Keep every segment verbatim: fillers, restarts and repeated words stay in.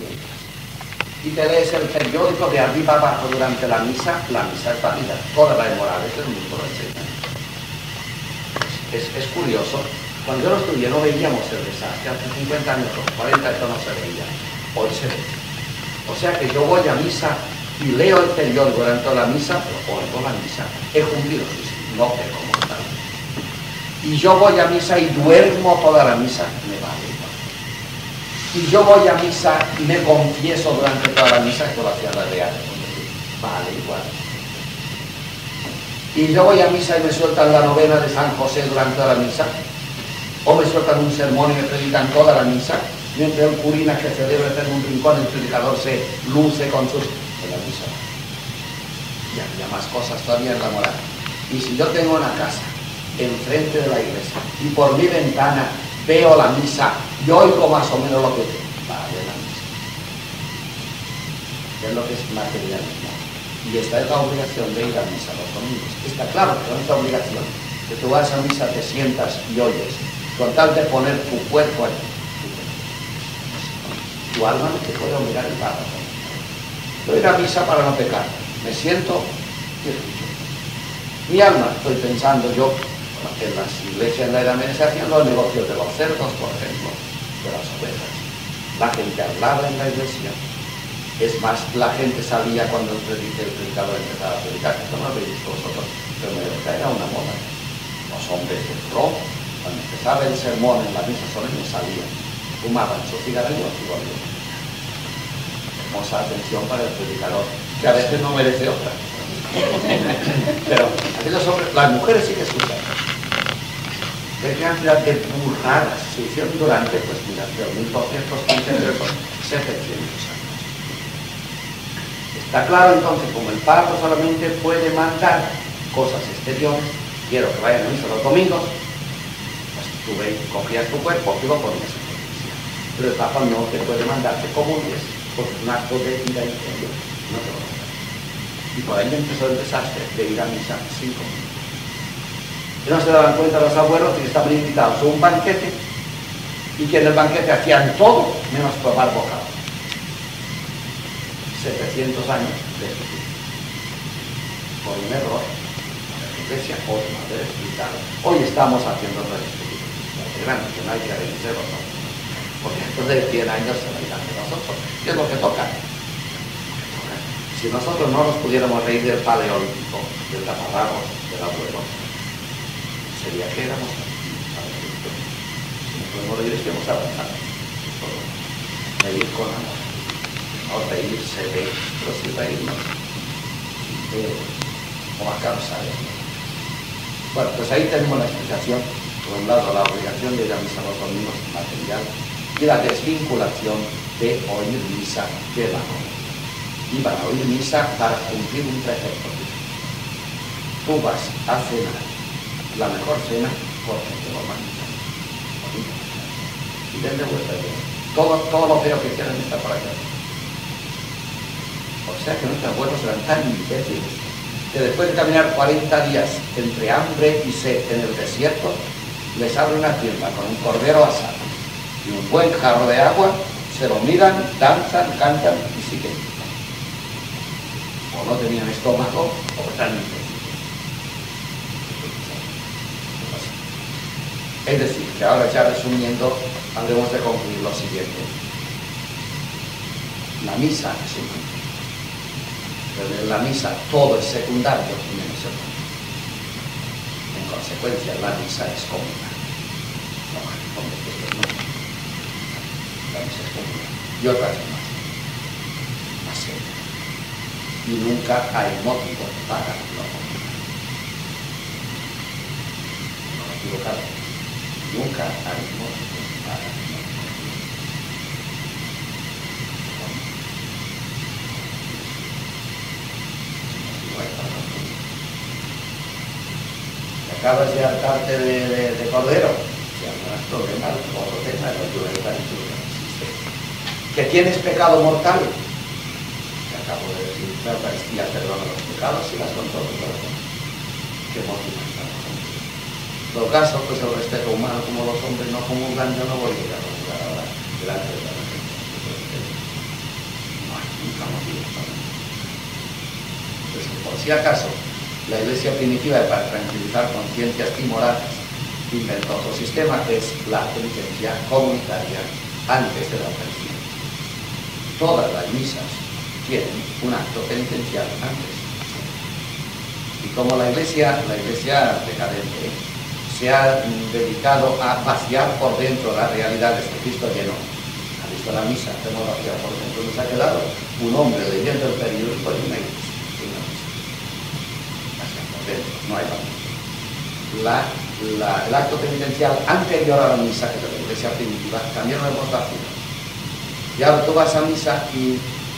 mientras. Y te lees el periódico de arriba abajo durante la misa, la misa es válida. Todas las morales del mundo lo enseñan. Es, es, es curioso. Cuando yo lo estudié no veíamos el desastre. Hace cincuenta años, cuarenta esto no se veía. Hoy se ve. O sea que yo voy a misa y leo el periódico durante toda la misa, pero oigo la misa. He cumplido, no peco como tal. Y yo voy a misa y duermo toda la misa, me vale igual. Y yo voy a misa y me confieso durante toda la misa, que lo hacía la de antes, vale igual. Y yo voy a misa y me sueltan la novena de San José durante toda la misa, o me sueltan un sermón y me predican toda la misa, mientras el curina que celebra en un rincón, el predicador se luce con sus... en la misa. Y había más cosas todavía en la moral. Y si yo tengo una casa enfrente de la iglesia y por mi ventana veo la misa y oigo más o menos lo que vale la misa, es lo que es materialismo. Y esta es la obligación de ir a misa los domingos. Está claro que no es la obligación que tú vas a misa, te sientas y oyes, con tal de poner tu cuerpo ahí. Tu alma no te puede obligar el párrafo. Yo ir a misa para no pecar, me siento y escucho. Mi alma, estoy pensando yo, en las iglesias en la Edad Media se hacían los negocios de los cerdos, por ejemplo, de las ovejas. La gente hablaba en la iglesia. Es más, la gente sabía cuando el predicador empezaba a predicar. Esto no lo habéis visto vosotros, pero me era una moda. Los hombres de pro, cuando empezaba el sermón en la misa solemne, salían, fumaban sus cigarrillos y volvían. Hermosa atención para el predicador, que a veces no merece otra. Pero aquellos hombres, las mujeres sí que escuchan. ¿Qué cantidad de burradas se hicieron durante, pues mira, de mil doscientos quince de esos setecientos años? Está claro entonces, como el párroco solamente puede mandar cosas exteriores, quiero que vayan a misa los domingos, pues tú ve, cogías tu cuerpo y lo ponías en la iglesia. Pero el Papa no te puede mandar que comunies, porque es un acto de vida interior, no te lo manda. Y por ahí empezó el desastre de ir a misa sin comunión. Y no se daban cuenta los abuelos que estaban invitados a un banquete y que en el banquete hacían todo menos probar bocado. setecientos años de este tipo. Por un error, la iglesia por no haber explicado. Hoy estamos haciendo todo este tipo de grande, que no hay que reírse nosotros. Porque después de cien años se reirán de nosotros. ¿Qué es lo que toca? Si nosotros no nos pudiéramos reír del paleolítico, del taparrabos, del abuelo, sería que éramos si nos podemos reír, es que hemos avanzado. Reír con amor. No reírse de, pero sí reírnos de, o a causa de. Bueno, pues ahí tenemos la explicación. Por un lado, la obligación de ir a misa los domingos material y la desvinculación de oír misa de la comunidad. Iban a oír misa para cumplir un precepto. Tú vas a cenar, la mejor cena, porque te lo mandan. Y den de vuelta bien. Todo, todo lo feo que quieran está por allá. O sea que nuestros abuelos eran tan imbéciles que después de caminar cuarenta días entre hambre y sed en el desierto, les abre una tienda con un cordero asado y un buen jarro de agua, se lo miran, danzan, cantan y siguen. O no tenían estómago o están imbéciles. Es decir, que ahora ya resumiendo, habremos de concluir lo siguiente. La misa es un culto. Pero en la misa todo es secundario menos el culto. En consecuencia, la misa es comunal. No, no, no. La misa es comunal. Y otras más. Más seria. Y nunca hay motivo para lo comunal. No me he equivocado. Nunca hay motivo para lo comunal. Acabas de hartarte de, de, de cordero, ya no has problema, otro tema, el otro es la existe. Que tienes pecado mortal, te acabo de decir, la Eucaristía perdona los pecados y las controla los corazones. ¿Qué motivo está? En todo caso, pues el respeto humano, como los hombres no comulgan, yo no voy a ir a comulgar ahora delante de la gente. si acaso, la Iglesia primitiva, para tranquilizar conciencias timoratas, inventó otro sistema que es la penitencia comunitaria antes de la Eucaristía. Todas las misas tienen un acto penitencial antes. Y como la Iglesia, la Iglesia decadente, se ha dedicado a vaciar por dentro las realidades que Cristo llenó. Ha visto la misa, hemos vaciado por dentro, nos ha quedado un hombre leyendo el periódico y una iglesia. Por dentro, no hay más. La, la, el acto penitencial anterior a la misa, que es la Iglesia primitiva, también lo hemos vaciado. Y ahora tú vas a misa y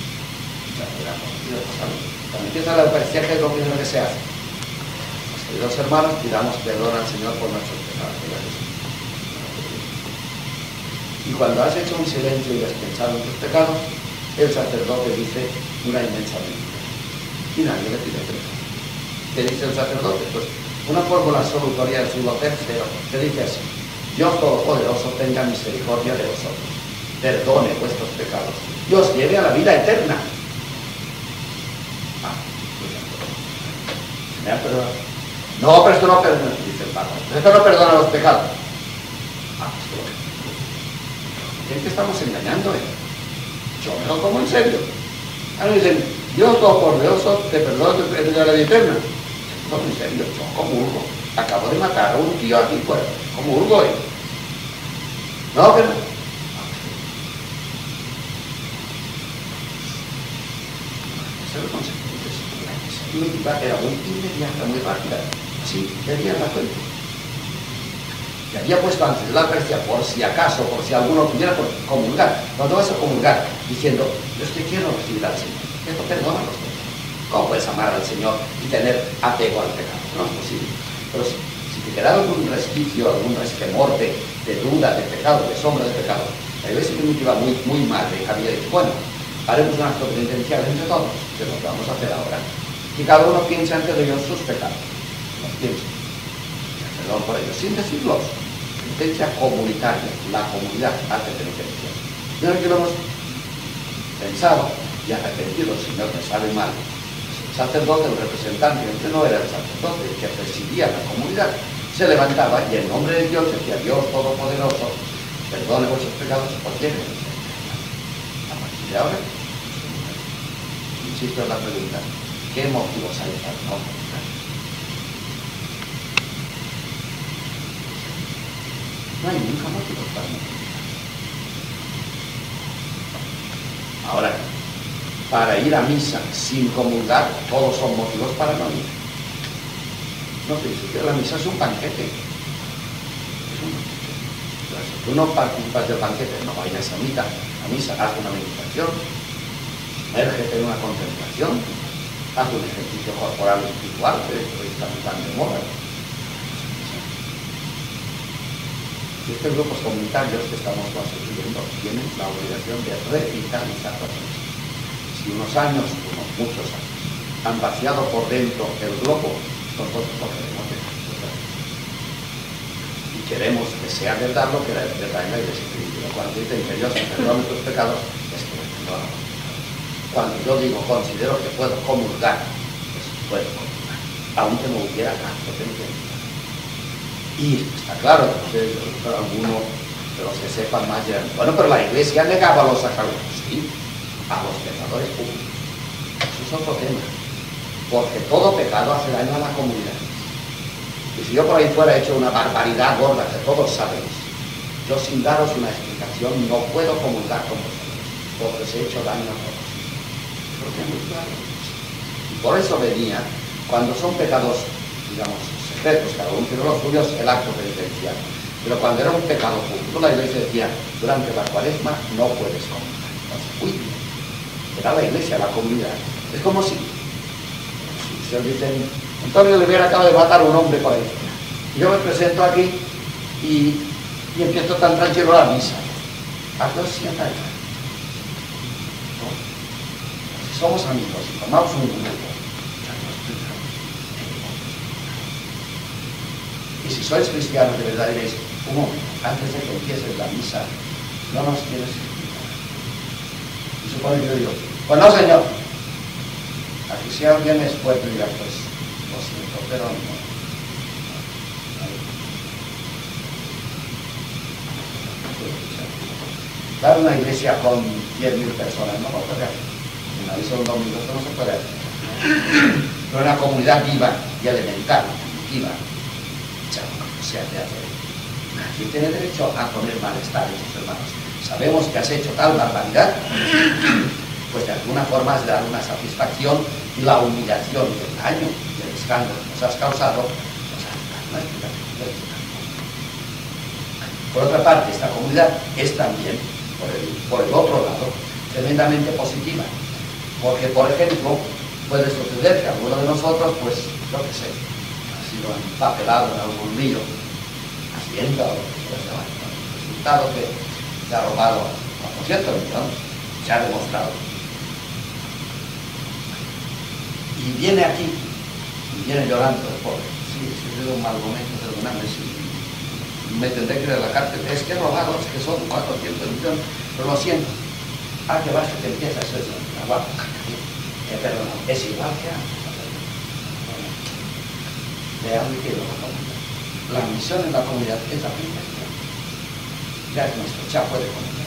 cuando empieza la Eucaristía, ¿qué es lo primero que se hace? Pues, queridos hermanos, pidamos perdón al Señor por nuestros pecados. Y cuando has hecho un silencio y has pensado en tus pecados, el sacerdote dice una inmensa mentira. Y nadie le pide perdón. ¿Qué dice el sacerdote? Pues una fórmula solutoria del siglo tercero que dice así: Dios Todopoderoso tenga misericordia de vosotros, perdone vuestros pecados y os lleve a la vida eterna. Ah, ¿me ha perdonado? No, pero esto no perdona, dice el Papa. Esto no perdona los pecados. Ah, esto lo ¿en qué estamos engañando? Eh? Yo me lo tomo en serio. Ahora dicen, Dios Todopoderoso te perdona, te lleve a la vida eterna. Yo me lo tomo en serio, yo comulgo. Acabo de matar a un tío aquí fuera. Comulgo, ¿eh? No, pero era muy inmediata, muy rápida. Así, tenía la cuenta. Y había puesto antes de la Eucaristía, por si acaso, por si alguno pudiera comulgar. Cuando vas a comulgar, diciendo, yo es que quiero recibir al Señor. Esto perdona los pecados. ¿Cómo puedes amar al Señor y tener apego al pecado? No es posible. Pero si, si te quedaba algún resquicio, algún resquemor de, de duda, de pecado, de sombra de pecado, la Iglesia primitiva muy, muy madre había dicho, bueno, haremos un acto penitencial entre todos, que es lo que vamos a hacer ahora. Y cada uno piensa ante Dios sus pecados. Los piensa. Perdón por ellos, sin decirlos. Penitencia comunitaria, la comunidad hace penitencia. Y ahora que lo hemos pensado y arrepentido, el Señor me sabe mal. El sacerdote, el representante, este no era el sacerdote, el que presidía la comunidad, se levantaba y en nombre de Dios decía, Dios Todopoderoso, perdone vuestros pecados, os lleve. A partir de ahora, insisto en la pregunta, ¿qué motivos hay para no comunicar? No hay nunca motivos para no comunicar. Ahora, para ir a misa sin comulgar, todos son motivos para no ir. No te dice que la misa es un banquete. Es un banquete. Entonces, si tú no participas del banquete, no vayas a misa, a misa, haz una meditación, sumérgete en una contemplación, haz un ejercicio corporal espiritual, que hoy está muy tan de moda. Y estos grupos comunitarios que estamos constituyendo tienen la obligación de revitalizar la misa. Si unos años, unos muchos años, han vaciado por dentro el globo, nosotros lo queremos dejar. Y queremos que sea verdad lo que la verdad en la Iglesia primitiva. Cuando dicen que Dios me perdona tus pecados, es que me perdona los pecados. Cuando yo digo, considero que puedo comulgar, pues puedo comulgar, aunque no hubiera acto penitencial. Y está claro, entonces, alguno de los que sepan más dirán, bueno, pero la Iglesia negaba los sacramentos, sí, a los pecadores públicos. Eso es otro tema, porque todo pecado hace daño a la comunidad. Y si yo por ahí fuera he hecho una barbaridad gorda, que todos sabéis, yo sin daros una explicación no puedo comulgar con vosotros, porque os he hecho daño a todos. Porque es muy claro. Y por eso venía, cuando son pecados, digamos, secretos, cada uno tiene los suyos, el acto penitencial. Pero cuando era un pecado público, la Iglesia decía, durante la Cuaresma no puedes comulgar. Entonces, uy, era la Iglesia, la comunidad. Es como si, si se dicen, Antonio Oliveira acaba de matar a un hombre por ahí. Y yo me presento aquí y, y empiezo tan tranquilo la misa. A Dios sienta ahí. ¿No? Si somos amigos y tomamos un grupo, y si sois cristianos de verdad diréis, un momento, antes de que empieces la misa, no nos quieres explicar. Y supone que yo digo, pues no, señor, aquí si alguien es fuerte, diga, pues, lo siento, pero no. Dar una iglesia con diez mil personas no va a poder. En la misa un domingo esto no se puede hacer. Pero una comunidad viva y elemental, viva, ya no se hace hacer. Nadie tiene derecho a poner malestar en sus hermanos. Sabemos que has hecho tal barbaridad, pues de alguna forma has de dar una satisfacción y la humillación y el daño y el escándalo que nos has causado, nos has de dar una explicación. Por otra parte, esta comunidad es también, por el, por el otro lado, tremendamente positiva. Porque, por ejemplo, puede suceder que alguno de nosotros, pues, yo qué sé, ha sido empapelado en algún lío, hacienda o lo que sea, el resultado que se ha robado cuatrocientos millones, se ha demostrado. Y viene aquí, y viene llorando el pobre. Sí, si he tenido un mal momento, perdóname, si me tendré que ir a la cárcel. Es que he robado, es que son cuatrocientos millones, pero lo siento. Ah, que vas, que empieza eso, eso. Aguanta, eh, perdón, es igual que antes. Vean que la comunidad. La misión en la comunidad es la primera. Ya es nuestro chapo de comunidad.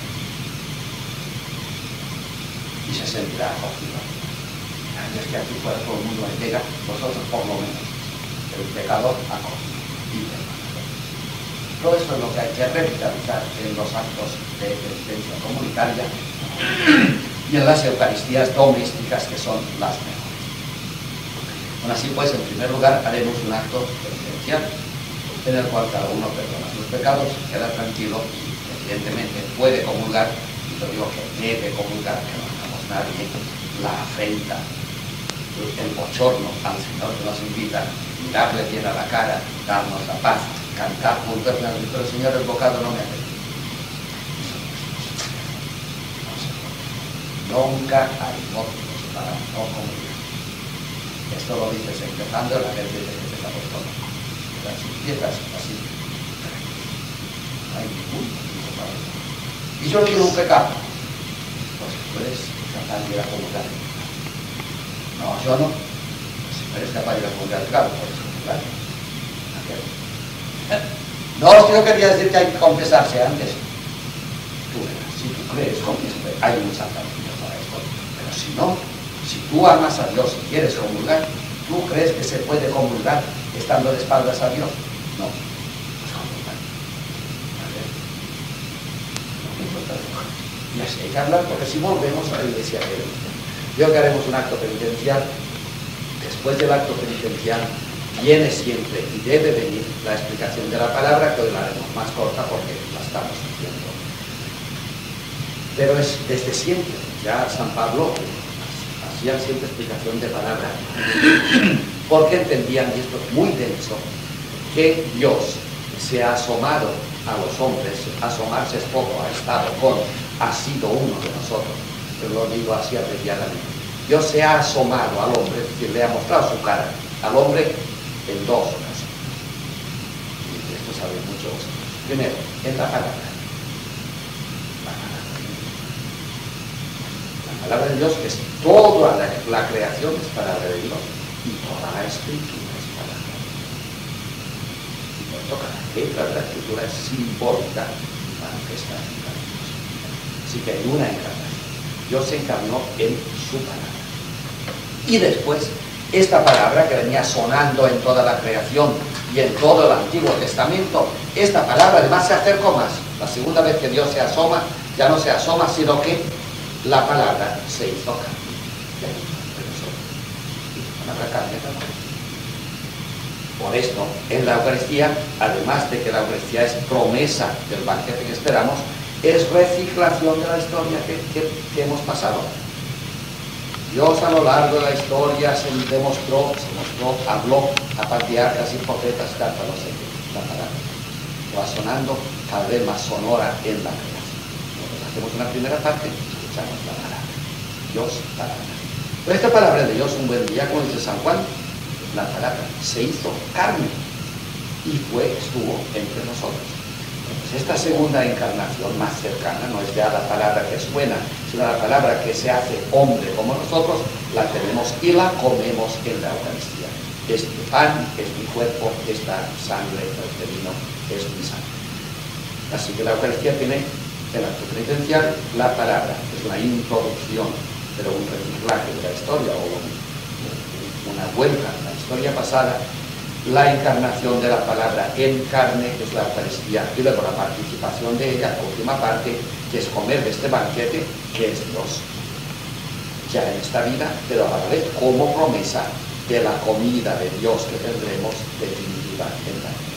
Y se sentirá acogido. Es que aquí fuera todo el mundo le llega, vosotros por lo menos. El pecador acogido. Todo esto es lo que hay que revitalizar en los actos de penitencia comunitaria y en las Eucaristías domésticas, que son las mejores. Bueno, así pues, en primer lugar, haremos un acto penitencial en el cual cada uno perdona sus pecados, queda tranquilo y, evidentemente, puede comulgar, y yo digo que debe comulgar, que no hagamos nadie la afrenta, el bochorno al Señor que nos invita, mirarle bien a la cara, darnos la paz, cantar juntos, pero Señor, el bocado no me hace. Nunca hay motivos para no comulgar. Esto lo dices empezando la gente de que se apostólica. Las empiezas así. No hay ningún motivo para eso. Y yo no tengo un pecado. Pues puedes tratar de ir a comulgar. No, yo no. Si no eres capaz de ir a comulgar, claro, puedes comulgar. No, yo quería decir que hay que confesarse antes. Tú verás, si tú crees, confiésate. Hay un sacramento para esto. Pero si no, si tú amas a Dios y quieres comulgar, ¿tú crees que se puede comulgar estando de espaldas a Dios? No. Pues comulgar. Y así hay que hablar, porque si volvemos a la iglesia, creo que haremos un acto penitencial. Después del acto penitencial viene siempre y debe venir la explicación de la palabra, que hoy la haremos más corta porque la estamos haciendo. Pero es desde siempre. Ya San Pablo hacía siempre explicación de palabra. Porque entendían, y esto es muy denso, que Dios se ha asomado a los hombres. Asomarse es poco, ha estado con, ha sido uno de nosotros. Pero lo digo así abreviadamente. Dios se ha asomado al hombre, es decir, le ha mostrado su cara al hombre en dos ocasiones. Y esto sabéis mucho vosotros. Primero, en la palabra. La palabra. La palabra de Dios, que es toda la, la creación, es palabra de Dios. Y toda la escritura es palabra de Dios. Y por tanto, cada letra de la escritura es simbólica y manifiesta en cada Dios. Así que hay una encarnación. Dios se encarnó en su palabra. Y después, esta palabra que venía sonando en toda la creación y en todo el Antiguo Testamento, esta palabra además se acercó más. La segunda vez que Dios se asoma, ya no se asoma, sino que la palabra se hizo carne. La palabra carne también. Por esto, en la Eucaristía, además de que la Eucaristía es promesa del banquete que esperamos, es reciclación de la historia que, que, que hemos pasado. Dios a lo largo de la historia se demostró, se mostró, habló a patriarcas y profetas, carta no sé qué, la palabra. Va sonando cada vez más sonora en la creación. Nosotros hacemos una primera parte, escuchamos la palabra. Dios, palabra. Pero esta palabra de Dios, un buen día, como dice San Juan, la palabra se hizo carne y fue, estuvo entre nosotros. Pues esta segunda encarnación más cercana no es ya la palabra que suena, sino la palabra que se hace hombre como nosotros, la tenemos y la comemos en la Eucaristía. Este pan es mi cuerpo, esta sangre, este vino es mi sangre. Así que la Eucaristía tiene el acto penitencial, la palabra, es una introducción, pero un reciclaje de la historia o un, una vuelta a la historia pasada. La encarnación de la palabra en carne es la Eucaristía y luego la participación de ella, la última parte, que es comer de este banquete que es Dios ya en esta vida, pero a la vez como promesa de la comida de Dios que tendremos definitiva en la vida.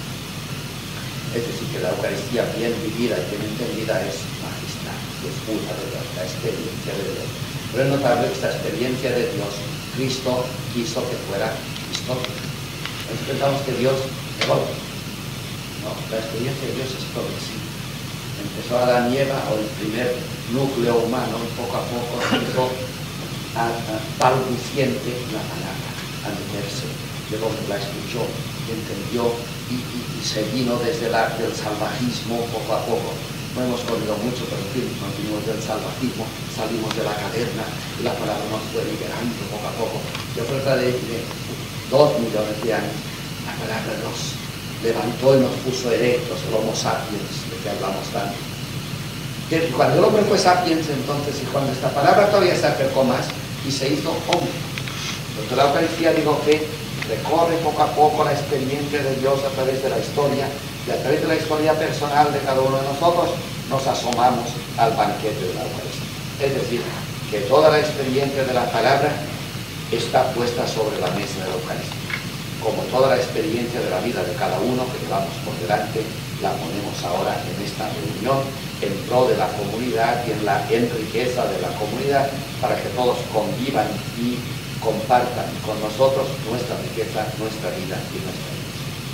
Es decir, que la Eucaristía bien vivida y bien entendida es magistral, es una de Dios, la experiencia de Dios. Pero es notable que esta experiencia de Dios, Cristo quiso que fuera histórica. Entonces pensamos que Dios evolve. No, la experiencia de Dios es progresiva. Empezó Adán y Eva, o el primer núcleo humano, y poco a poco empezó a, a balbuciente la palabra, a meterse. Luego la escuchó, entendió y, y, y se vino desde el arte del salvajismo poco a poco. No hemos corrido mucho, pero en fin, nos vinimos del salvajismo, salimos de la caverna y la palabra nos fue liberando poco a poco. Yo creo que de, de dos millones de años la palabra nos levantó y nos puso erectos, el Homo sapiens, de que hablamos tanto. Que cuando el hombre fue sapiens entonces, y cuando esta palabra todavía se acercó más y se hizo hombre. Entonces la Eucaristía, digo que recorre poco a poco la experiencia de Dios a través de la historia, y a través de la historia personal de cada uno de nosotros nos asomamos al banquete de la Eucaristía. Es decir, que toda la experiencia de la palabra está puesta sobre la mesa de la Eucaristía. Como toda la experiencia de la vida de cada uno que llevamos por delante, la ponemos ahora en esta reunión en pro de la comunidad y en la enriqueza de la comunidad, para que todos convivan y compartan con nosotros nuestra riqueza, nuestra vida y nuestra vida.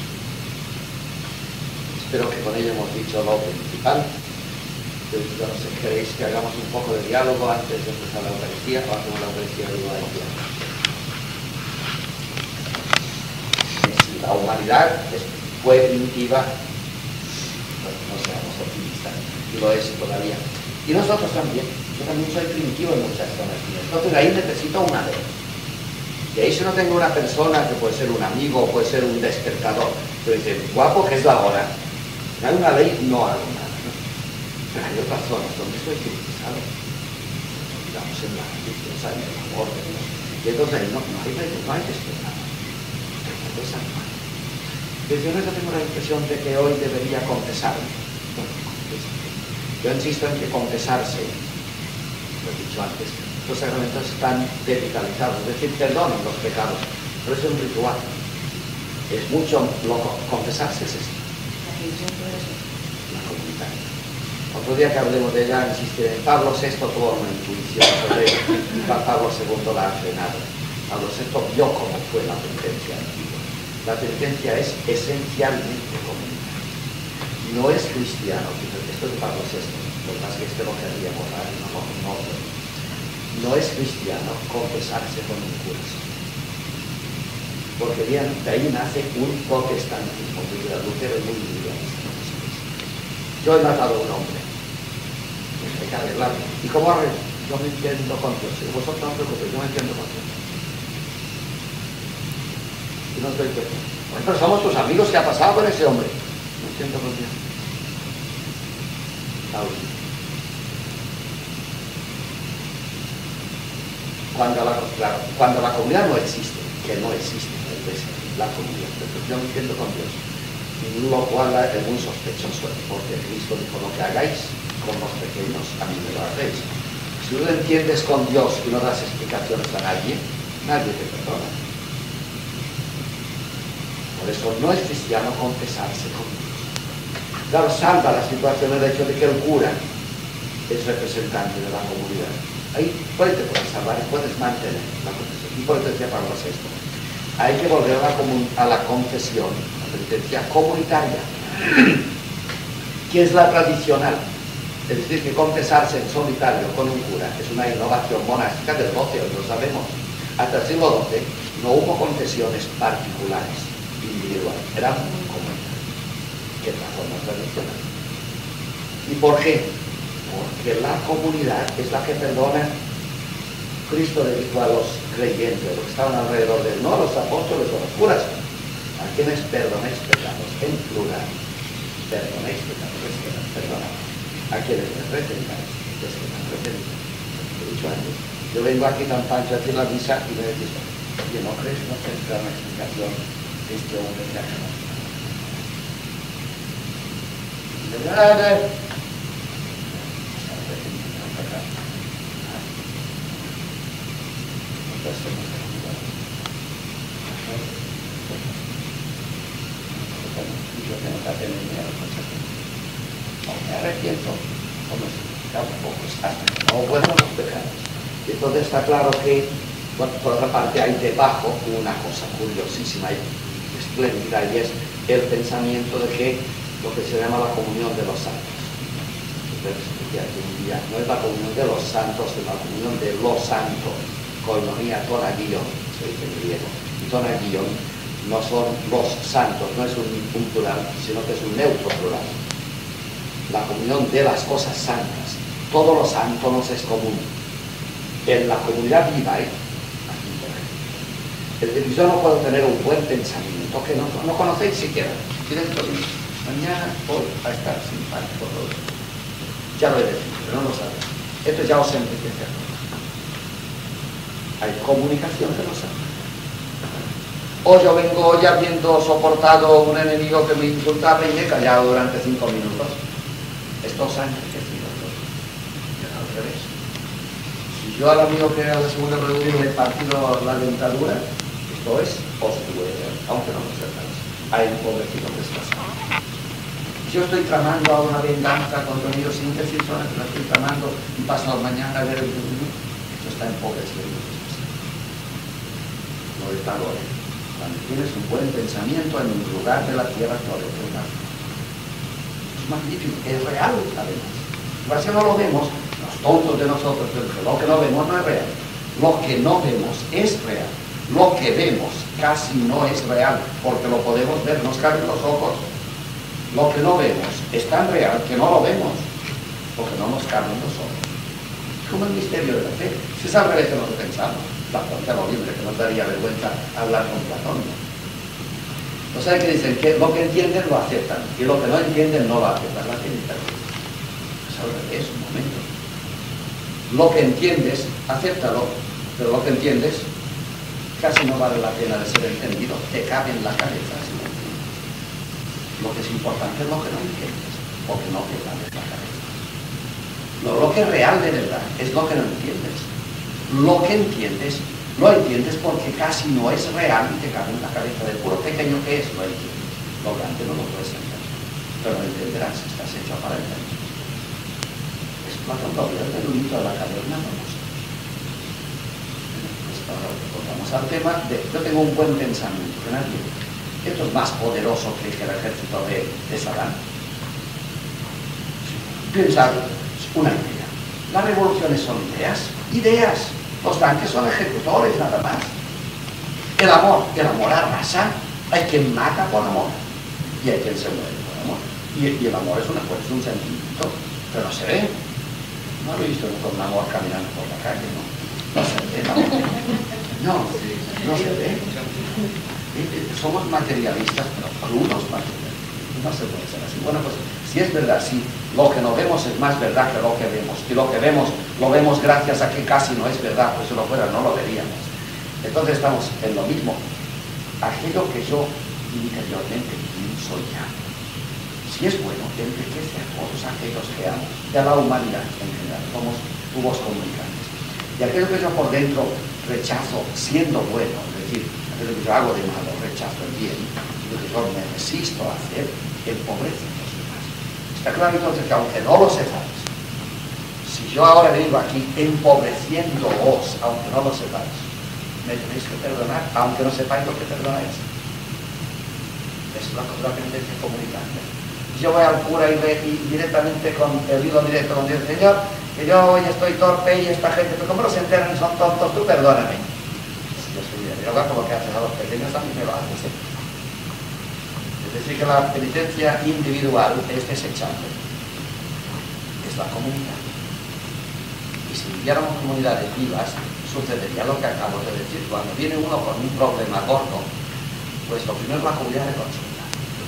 Espero que con ello hemos dicho lo principal. Yo no sé, ¿queréis que hagamos un poco de diálogo antes de empezar la Eucaristía o hacemos la Eucaristía viva de diálogo? Si la humanidad fue primitiva, pues no seamos optimistas, y lo es todavía. Y nosotros también. Yo también soy primitivo en muchas zonas. Entonces ahí necesito una ley. Y ahí si no tengo una persona que puede ser un amigo, puede ser un despertador, que dice, guapo, que es la hora. Si hay una ley, no hago nada, ¿no? Pero hay otras zonas donde estoy civilizado. Digamos en la limpieza, en el amor de Dios. Y entonces ahí no, no hay ley, no hay despertador. Hay San Juan. Desde yo tengo la impresión de que hoy debería confesarme. Yo insisto en que confesarse, lo he dicho antes, los sacramentos están devitalizados, es decir, perdonan los pecados, pero es un ritual. Es mucho, lo, confesarse es esto. La comunidad. Otro día que hablemos de ella, insistiré, Pablo sexto tuvo una intuición sobre Pablo segundo la ha frenado. Pablo sexto vio cómo fue la penitencia antigua. La penitencia es esencialmente comunitaria. No es cristiano, esto es de Pablo sexto, lo que pasa es que este lo querría borrar, no, no, no. No es cristiano confesarse con un cura, porque bien, de ahí nace un protestantismo, de Lutero es muy individualista. Yo he matado a un hombre, hay que arreglarlo. ¿Y cómo arreglo? Yo me entiendo con Dios. Y vosotros no os preocupéis, yo me entiendo con Dios. Y no estoy de acuerdo. Bueno, pero somos tus amigos, ¿qué ha pasado con ese hombre? No entiendo con Dios. Cuando la, claro, cuando la comunidad no existe, que no existe en la iglesia, la comunidad, entonces yo me entiendo con Dios, lo cual es muy sospechoso, porque Cristo dijo, lo que hagáis con los pequeños, a mí me lo hacéis. Si tú lo entiendes con Dios y no das explicaciones a nadie, nadie te perdona. Por eso no es cristiano confesarse con Dios. Claro, salva la situación el hecho de que el cura es representante de la comunidad. Ahí puedes, te puedes salvar y puedes mantener la confesión. Y por eso decía Pablo sexto. Hay que volver a la, a la confesión, la penitencia comunitaria, que es la tradicional. Es decir, que confesarse en solitario con un cura es una innovación monástica del doce, hoy lo sabemos. Hasta el siglo doce no hubo confesiones particulares, individuales, eran comunitarias. que es la forma tradicional. ¿Y por qué? Porque la comunidad es la que perdona. Cristo le dijo a los creyentes, los que estaban alrededor de él, no a los apóstoles o a los curas, a quienes perdonéis pecados, en plural, perdonéis pecados, les quedan perdonados. A quienes les retentáis, les quedan retenidos. He dicho antes, yo vengo aquí tan pancho a decir la misa y me decís, oye, ¿no crees que no se entra una explicación de este hombre que ha quedado? De verdad, yo tengo que tener miedo, no me arrepiento, como si tampoco está, no vuelvo a los pecados. Y entonces está claro que, bueno, por otra parte, hay debajo una cosa curiosísima y espléndida, y es el pensamiento de que lo que se llama la comunión de los santos. Entonces, aquí un día, no es la comunión de los santos, sino la comunión de los santos, koinonia tonagion, se dice en griego, y tonagion no son los santos, no es un, un plural, sino que es un neutro plural. La comunión de las cosas santas. Todo lo santo nos es común. En la comunidad viva, ¿eh? Es decir, yo no puedo tener un buen pensamiento que no, no conocéis siquiera. Y dentro de mañana voy a estar sin pan por todo. Ya lo he decidido, pero no lo sabes. Esto ya os enriquece. Hay comunicación de los santos. O yo vengo hoy habiendo soportado un enemigo que me insultaba y me he callado durante cinco minutos. Esto os ha enriquecido todo. Y al revés. Si yo al amigo que era la segunda reunión le he partido la dentadura, esto es os duele, aunque no lo sepáis. Hay empobrecido que es pasado. Yo estoy tramando a una venganza contra ellos sin decir que la estoy tramando y pasado mañana a ver el mundo. Esto está empobrecido. No está gloria. Cuando tienes un buen pensamiento en un lugar de la tierra, todo lo que es magnífico, es real además. Pero si no lo vemos, los tontos de nosotros, lo que no vemos no es real. Lo que no vemos es real. Lo que vemos casi no es real, porque lo podemos ver, nos caben los ojos. Lo que no vemos es tan real que no lo vemos, porque no nos caben los ojos. Como el misterio de la fe. Si es al revés que nos pensamos. Platón, te lo libre, que nos daría vergüenza hablar con Platón. O sea que dicen que lo que entienden lo aceptan y lo que no entienden no lo aceptan. La gente es al revés, un momento. Lo que entiendes, acéptalo, pero lo que entiendes casi no vale la pena de ser entendido, te cabe en la cabeza. Si no entiendes. Lo que es importante es lo que no entiendes, porque no te cabe en la cabeza. No, lo que es real de verdad es lo que no entiendes. Lo que entiendes, lo entiendes porque casi no es real y te cabe en la cabeza. Del puro pequeño que es, lo entiendes. Lo grande no lo puedes entender. Pero lo entenderás, estás hecho para entender. Es Platón, lo veo del mito de la caverna, vamos. Pues ahora volvamos al tema de, yo tengo un buen pensamiento, que nadie. Esto es más poderoso que el ejército de, de Saddam. Pensar una idea. Las revoluciones son ideas, ideas. Los tanques son ejecutores, nada más. El amor, el amor arrasa. Hay quien mata por amor y hay quien se muere por amor. Y, y el amor es una fuerza, un sentimiento, pero no se ve. No lo he visto con un amor caminando por la calle, ¿no? No se ve, no. No, no se ve. Somos materialistas, pero crudos materialistas. No se puede ser así. Bueno, pues si es verdad, si lo que no vemos es más verdad que lo que vemos, y lo que vemos, lo vemos gracias a que casi no es verdad, pues si lo fuera no lo veríamos. Entonces estamos en lo mismo. Aquello que yo interiormente pienso ya, si es bueno, enriquece a todos aquellos que amo, y a la humanidad en general, somos tubos comunicantes. Y aquello que yo por dentro rechazo siendo bueno, es decir, aquello que yo hago de malo, rechazo el bien, lo que yo me resisto a hacer, empobrece a los demás. Está claro entonces que aunque no lo sepáis, si yo ahora vengo aquí empobreciéndoos, aunque no lo sepáis, me tenéis que perdonar, aunque no sepáis lo que perdonáis. Es la, la tendencia comunicante. Yo voy al cura y, le, y directamente con el hilo directo con Dios, Señor, que yo hoy estoy torpe y esta gente, pero como no se enteran y son tontos, tú perdóname. Si yo soy de yoga, por lo que haces a los pequeños, a mí me lo haces. ¿eh? Es decir, que la penitencia individual es desechable. Es la comunidad. Y si viviéramos comunidades vivas, sucedería lo que acabo de decir. Cuando viene uno con un problema gordo, pues lo primero es la comunidad de consulta.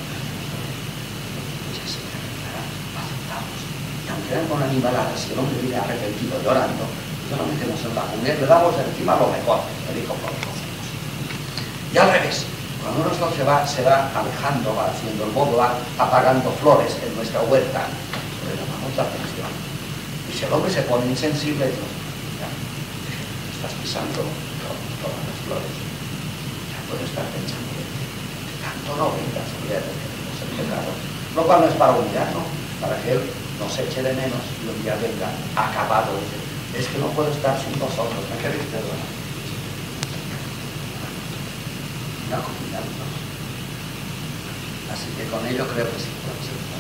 Ya se aceptamos. Y aunque eran con animaladas, si el hombre viene arrepentido llorando, pues lo metemos en la comunidad, le damos encima lo mejor, le digo por lo hacemos. Y al revés, cuando uno se va, se va alejando, va haciendo el bobo, va apagando flores en nuestra huerta, le llamamos la atención. Y si el hombre se pone insensible, digo, ya, estás pisando todas las flores. Ya puede estar pensando de ti. Tanto no vengas a ver que tenemos el pecado. Lo cual no es para humillarnos, para que él nos eche de menos y un día venga acabado. Dice, es que no puedo estar sin vosotros, me queréis perdonar. La comunidad no. Así que con ello creo que sí podemos empezar.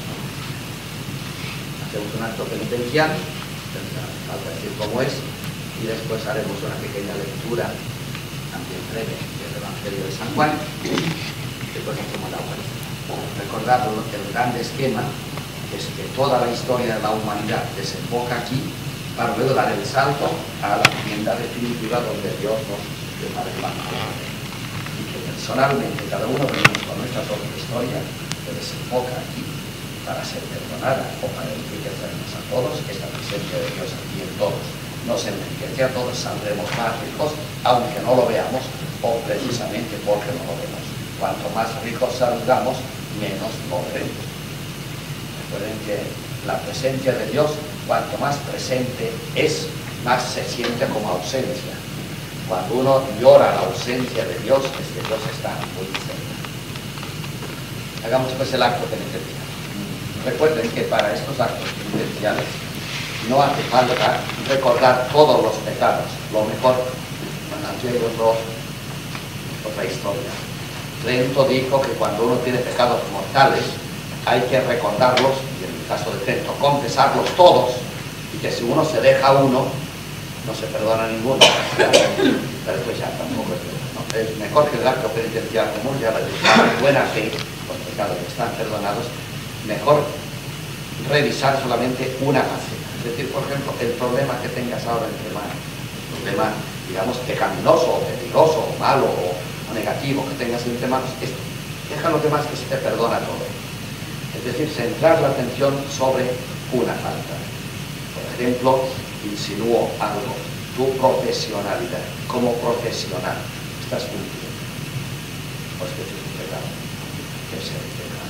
Hacemos un acto penitencial, falta decir cómo es, y después haremos una pequeña lectura, también breve, del Evangelio de San Juan, y después hacemos la vuelta. Recordad el gran esquema, que es que toda la historia de la humanidad desemboca aquí, para luego dar el salto a la enmienda definitiva donde Dios nos prepara el banquete. Y que personalmente cada uno venimos con nuestra propia historia que desemboca aquí para ser perdonada o para enriquecernos a todos, esta presencia de Dios aquí en todos nos enriquece a todos, saldremos más ricos, aunque no lo veamos, o precisamente porque no lo vemos. Cuanto más ricos salgamos, menos lo veremos. Recuerden que la presencia de Dios, cuanto más presente es, más se siente como ausencia. Cuando uno llora la ausencia de Dios, es que Dios está muy cerca. Hagamos pues el acto penitencial. Recuerden que para estos actos penitenciales no hace falta recordar todos los pecados. Lo mejor, mananteo otro, otra historia. Trento dijo que cuando uno tiene pecados mortales, hay que recordarlos, y en el caso de Trento, confesarlos todos, y que si uno se deja uno, no se perdona ninguno. Pero pues ya tampoco es verdad, ¿no? Es mejor que el acto penitencial común, ya la de buena fe, los pecados que están perdonados, mejor revisar solamente una faceta. Es decir, por ejemplo, el problema que tengas ahora entre manos, el problema, digamos, pecaminoso, o peligroso, o malo, o, o negativo que tengas entre manos, es, deja los demás que se te perdona todo. Es decir, centrar la atención sobre una falta. Por ejemplo, insinúo algo, tu profesionalidad, como profesional, estás cumpliendo. Pues que es un pecado, que es el pecado.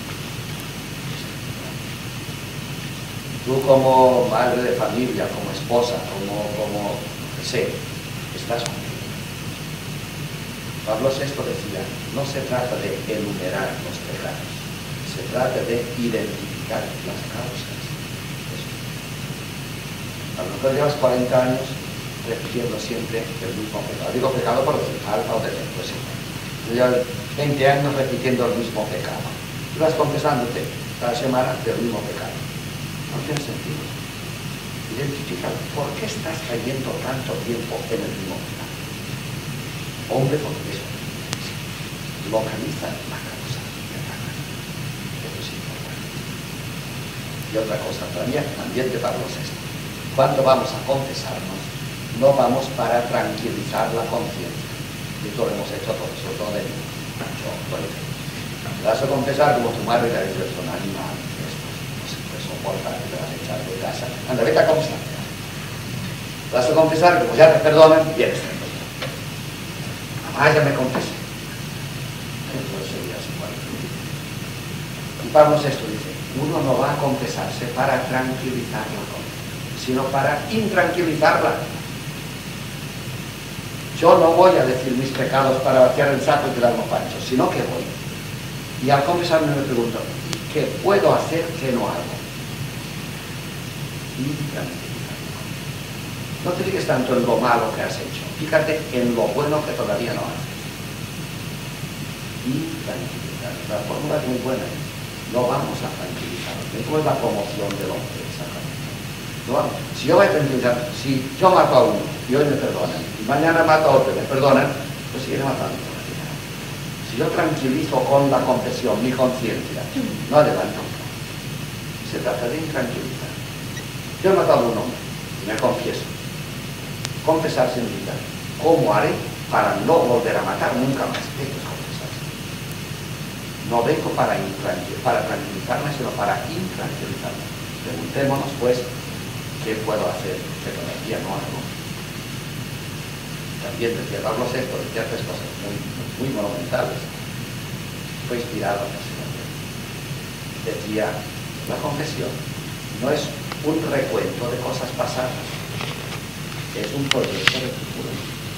Tú como madre de familia, como esposa, como, como, no sé, estás cumpliendo. Pablo sexto decía, no se trata de enumerar los pecados, se trata de identificar las causas. A lo mejor llevas cuarenta años repitiendo siempre el mismo pecado. Digo pecado por decir falta o defecto, pues sí. Llevas veinte años repitiendo el mismo pecado. Y vas confesándote cada semana del mismo pecado. No tiene sentido. Identifica por qué estás cayendo tanto tiempo en el mismo pecado. Hombre, porque eso localiza la causa. Eso es importante. Y otra cosa, también, también de Pablo sexto. Cuando vamos a confesarnos, no vamos para tranquilizar la conciencia. Y esto lo hemos hecho todos, sobre todo de mí. Yo, por ejemplo, te vas a confesar como tu madre te ha dicho, es un animal, esto, no se puede soportar, te vas a echar de casa. Anda, vete a confesar. Te vas a confesar, como ya te perdonan, vienes a confesar. Mamá, ya me confesé. Entonces sería igual. Y Pablo sexto dice, uno no va a confesarse para tranquilizar la conciencia, sino para intranquilizarla. Yo no voy a decir mis pecados para vaciar el saco y tirarlo pancho, sino que voy. Y al confesarme me pregunto, ¿qué puedo hacer que no hago? Intranquilizarlo. No te fijes tanto en lo malo que has hecho, fíjate en lo bueno que todavía no haces. Intranquilizarlo. La fórmula es muy buena. No vamos a tranquilizarlo. Después la promoción del hombre, exactamente. No, si yo voy a tranquilizar, si yo mato a uno y hoy me perdonan, y mañana mato a otro y me perdonan, pues seguiré matando. Si Si yo tranquilizo con la confesión mi conciencia, no adelanto. Se trata de intranquilizar. Yo he matado a un hombre, y me confieso. Confesar significa, ¿cómo haré para no volver a matar nunca más? Esto es confesarse. No vengo para, para tranquilizarme, sino para intranquilizarme. Preguntémonos, pues, ¿qué puedo hacer que todavía no hago? También decía Pablo sexto, decía tres cosas muy, muy monumentales. Fue inspirado a la decía, la confesión no es un recuento de cosas pasadas, es un proyecto de futuro.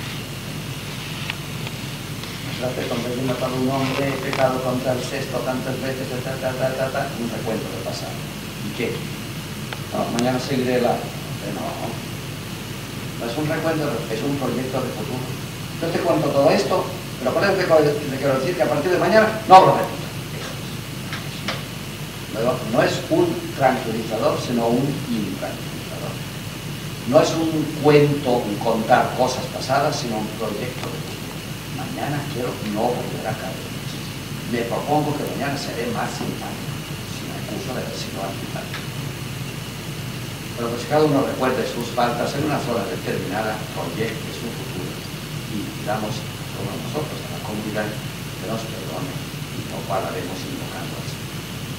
Imagínate, cuando yo he matado a un hombre, he pecado contra el sexto tantas veces, ta, ta, ta, ta, ta, un recuento del pasado. ¿Y qué? No, mañana seguiré la... No, no es un recuento, es un proyecto de futuro. Yo te cuento todo esto, pero por eso te quiero decir que a partir de mañana no lo repito. No, no es un tranquilizador, sino un intranquilizador. No es un cuento, un contar cosas pasadas, sino un proyecto de futuro. Mañana quiero no volver a caer. Me propongo que mañana seré más simpático, sin acuso de haber sido antipático. Pero pues cada uno recuerde sus faltas en una zona determinada, proyecte su futuro y pidamos como nosotros a la comunidad que nos perdone y lo cual haremos invocando al Señor.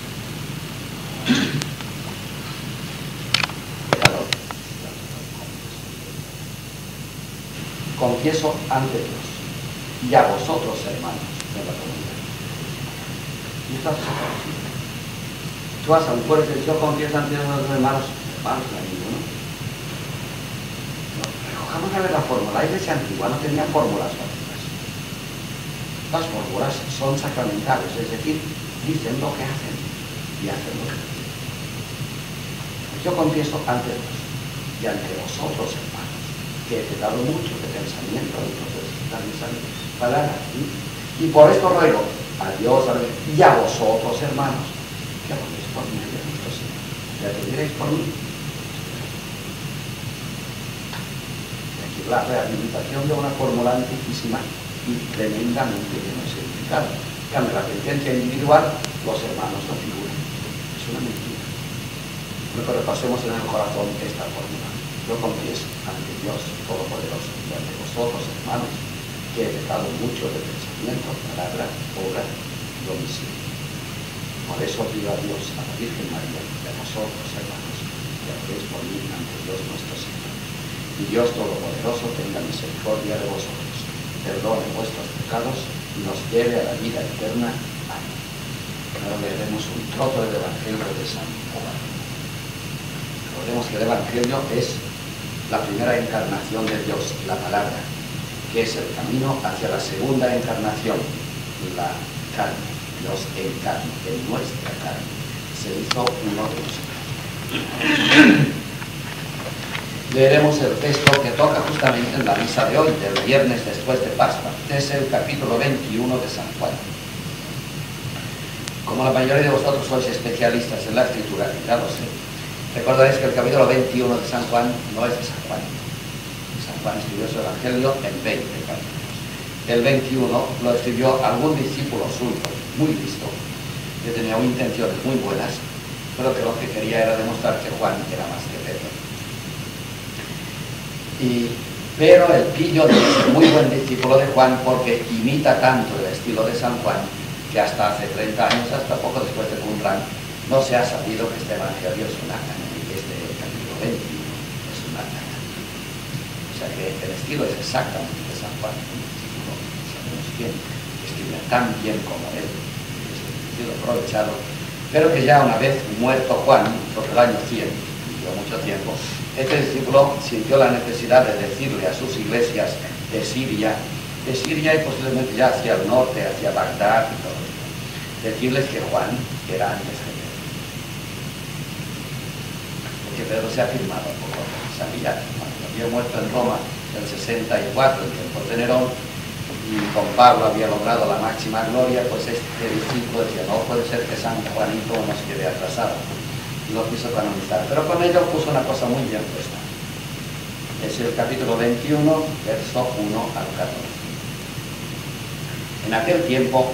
Confieso ante Dios y a vosotros, hermanos, de la comunidad. Y esto es conocido. Tú vas a un pueblo y yo confieso ante Dios a los hermanos. Hermanos, no hay ninguno. No, recojamos a ver la fórmula. La iglesia antigua no tenía fórmulas básicas. Las fórmulas son sacramentales, es decir, dicen lo que hacen y hacen lo que dicen. Yo confieso ante Dios y ante vosotros, hermanos, que he pecado mucho de pensamiento, de profesión, de palabra. Y por esto ruego a Dios a Dios, y a vosotros, hermanos, que roguéis por mí, de Cristo Señor. Ya que diréis por mí. La rehabilitación de una fórmula antiquísima y tremendamente llena de significado. Cambia la penitencia individual, los hermanos no figuran. Es una mentira. Lo que repasemos en el corazón esta fórmula. Yo confieso ante Dios Todopoderoso y ante vosotros, hermanos, que he pecado mucho de pensamiento, palabra, obra y omisión. Por eso pido a Dios, a la Virgen María y a vosotros, hermanos, que hacéis por mí ante Dios nuestro Señor. Y Dios Todopoderoso tenga misericordia de vosotros, perdone vuestros pecados y nos lleve a la vida eterna. Amén. Ahora leeremos un trozo del Evangelio de San Juan. Recordemos que el Evangelio es la primera encarnación de Dios, la palabra, que es el camino hacia la segunda encarnación, la carne. Dios en carne, en nuestra carne, se hizo uno de nosotros. Leeremos el texto que toca justamente en la misa de hoy, del viernes después de Pascua. Es el capítulo veintiuno de San Juan. Como la mayoría de vosotros sois especialistas en la escritura, ya lo sé, recordaréis que el capítulo veintiuno de San Juan no es de San Juan. San Juan escribió su evangelio en veinte capítulos. El veintiuno lo escribió algún discípulo suyo, muy listo, que tenía intenciones muy buenas, pero que lo que quería era demostrar que Juan era más que Pedro. Y, pero el pillo es muy buen discípulo de Juan porque imita tanto el estilo de San Juan que hasta hace treinta años, hasta poco después de Qumran, no se ha sabido que este evangelio es una caña y que este capítulo veintiuno es una caña. O sea que el estilo es exactamente de San Juan, un discípulo, sabemos quién, que escribe tan bien como él, que es un estilo aprovechado, pero que ya una vez muerto Juan, sobre el año cien, vivió mucho tiempo, este discípulo sintió la necesidad de decirle a sus iglesias de Siria, de Siria y posiblemente ya hacia el norte, hacia Bagdad y todo esto, decirles que Juan era antes que Pedro. Porque Pedro se ha afirmado un poco, sabía, cuando había muerto en Roma en el sesenta y cuatro, en tiempos de Nerón, y con Pablo había logrado la máxima gloria, pues este discípulo decía, no puede ser que San Juanito nos quede atrasado. Lo quiso canonizar, pero con ello puso una cosa muy bien puesta. Es el capítulo veintiuno, verso uno al catorce. En aquel tiempo,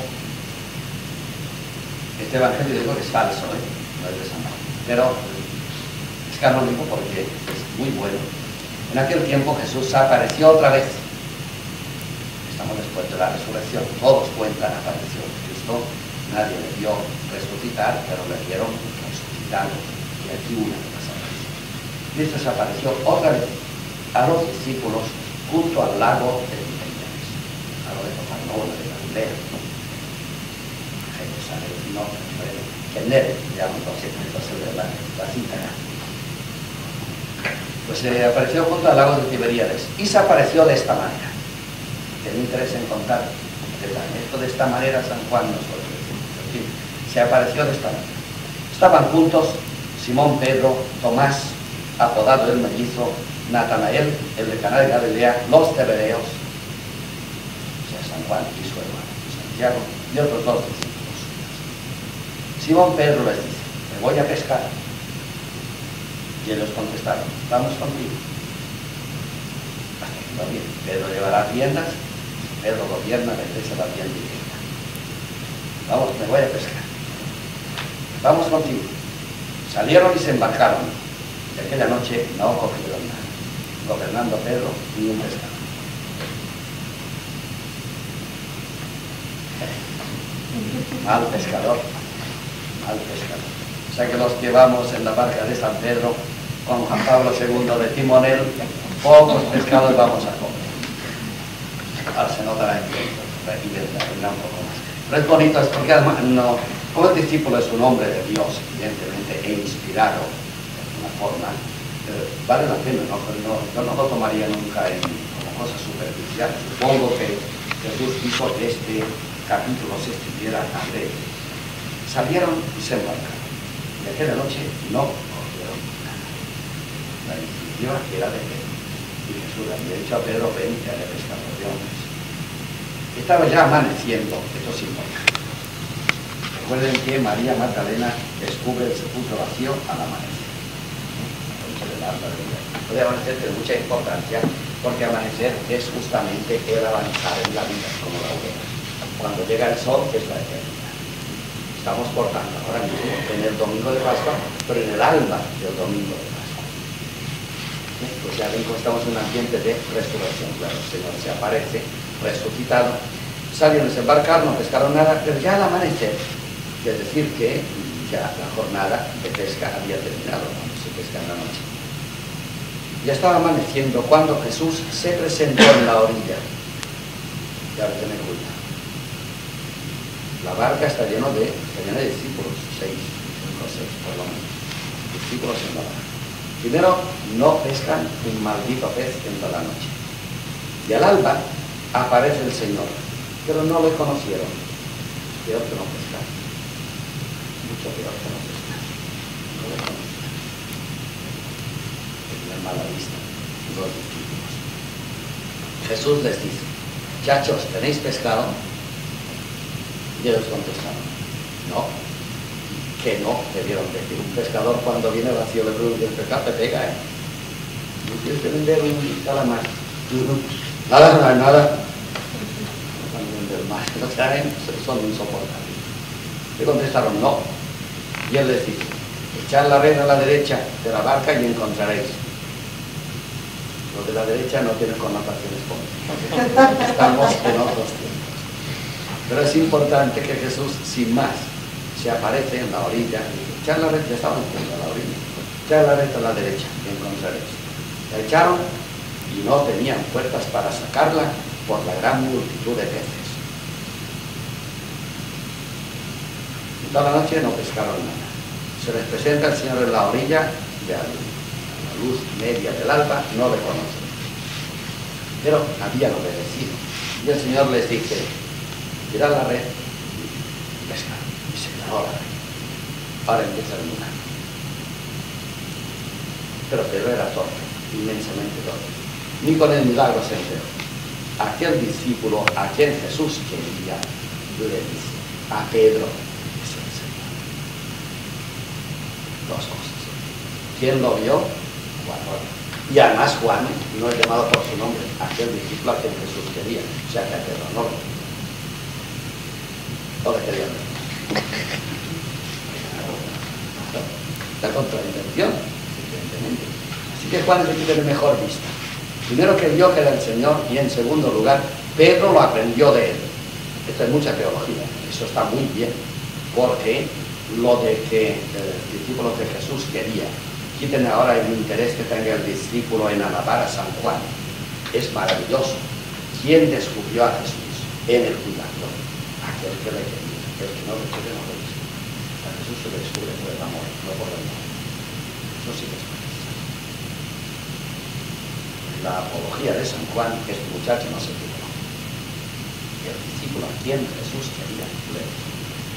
este evangelio digo que es falso, ¿eh? No es de San Juan, pero es canónico porque es muy bueno. En aquel tiempo Jesús apareció otra vez. Estamos después de la resurrección, todos cuentan apareció Cristo, nadie le vio resucitar, pero le vieron resucitado. Y aquí una de las apariciones. Cristo se apareció otra vez a los discípulos junto al lago de Tiberias, a lo de Cofarnaúm, de Galilea, Jerusalén, no, Genere, digamos, los secretos de la, la cita. Pues se eh, apareció junto al lago de Tiberíades y se apareció de esta manera. Tiene interés en contar esto de esta manera San Juan nos lo dice. En fin, se apareció de esta manera. Estaban juntos Simón Pedro, Tomás, apodado el mellizo, Natanael, el de Caná de Galilea, los Zebedeos, o sea, San Juan y su hermano Santiago, y otros dos discípulos. Simón Pedro les dice: me voy a pescar. Y ellos contestaron: vamos contigo. Hasta aquí va bien. Pedro llevará tiendas, Pedro gobierna la iglesia va bien directa. Vamos, me voy a pescar. Vamos contigo. Salieron y se embarcaron. Y aquella noche no cogieron nada, gobernando Pedro ni un pescado. Mal pescador, mal pescador. O sea que los que vamos en la barca de San Pedro con Juan Pablo segundo de timonel, pocos pescados vamos a comer. Ahora se notará en que vendrá un poco más. Pero es bonito, es porque además no, como el discípulo es un hombre de Dios, evidentemente, e inspirado de alguna forma, eh, vale la pena, ¿no? No, yo no lo tomaría nunca en, como cosa superficial. Supongo que Jesús quiso que este capítulo se extendiera a breve. Salieron y se embarcaron. Y aquella noche no cogieron nada. La iniciativa era de Pedro. Y Jesús le había dicho a Pedro: ven y haré pescador de hombres. Estaba ya amaneciendo, esto es importante. Recuerden que María Magdalena descubre el sepulcro vacío al amanecer. Puede amanecer tiene mucha importancia porque amanecer es justamente el avanzar en la vida, como la aurora. Cuando llega el sol es la eternidad. Estamos, por tanto, ahora mismo en el domingo de Pascua, pero en el alba del domingo de Pascua. Pues ya ven cómo estamos en un ambiente de resurrección. Claro, el Señor se aparece resucitado. Salieron, se embarcaron, no pescaron nada, pero ya al amanecer, es decir que ya la jornada de pesca había terminado, cuando se pesca en la noche. Ya estaba amaneciendo cuando Jesús se presentó en la orilla. Ya lo tiene cuidado. La barca está llena de, está llena de discípulos, seis, cinco, seis por lo menos, discípulos en la barca. Primero, no pescan un maldito pez en toda la noche. Y al alba aparece el Señor, pero no le conocieron. Peor que no pescar. Mucho peor que no pescar. No le conocieron. Tenían mala vista los discípulos. Jesús les dice: muchachos, ¿tenéis pescado? Y ellos contestaron: no. Que no, debieron decir. Un pescador cuando viene vacío le pregunta: el pescado te pega, ¿eh? ¿No tienes que vender un calamar? Nada, no hay nada. No van a vender más. No traen, son insoportables. Le contestaron: no. Y él les dice: echad la red a la derecha de la barca y encontraréis. Lo de la derecha no tiene connotaciones políticas. Estamos en otros tiempos. Pero es importante que Jesús, sin más, se aparece en la orilla y dice: echad la red, ya estaban junto a la orilla, echad la red a la derecha y encontraréis. La echaron y no tenían fuerzas para sacarla por la gran multitud de peces. Y toda la noche no pescaron nada. Se les presenta el Señor en la orilla y a la luz media del alba no le conocen. Pero habían obedecido. Y el Señor les dice: tirad la red y pescad. Y se tiró la red. Ahora empieza el milagro. Pero Pedro era torpe, inmensamente torpe. Ni con el milagro se enteró. Aquel discípulo a quien Jesús quería le dice a Pedro: es el Señor. Dos cosas. ¿Quién lo vio? Juan. Y además Juan no es llamado por su nombre, aquel discípulo a quien Jesús quería. O sea que a Pedro no lo vio. o le querían ver. La contraintención, evidentemente. Así que Juan es el que tiene mejor vista. Primero que vio que era el Señor y en segundo lugar, Pedro lo aprendió de él. Esto es mucha teología, eso está muy bien, porque lo de que el discípulo de Jesús quería, quiten ahora el interés que tenga el discípulo en alabar a San Juan, es maravilloso. ¿Quién descubrió a Jesús en el milagro? Aquel que le quería, el que no le quiere no lo dice. A Jesús se le descubre por el amor, no por el amor. Eso sí que es maravilloso. La apología de San Juan, este muchacho no se equivocó. El discípulo a quien Jesús quería le dijo.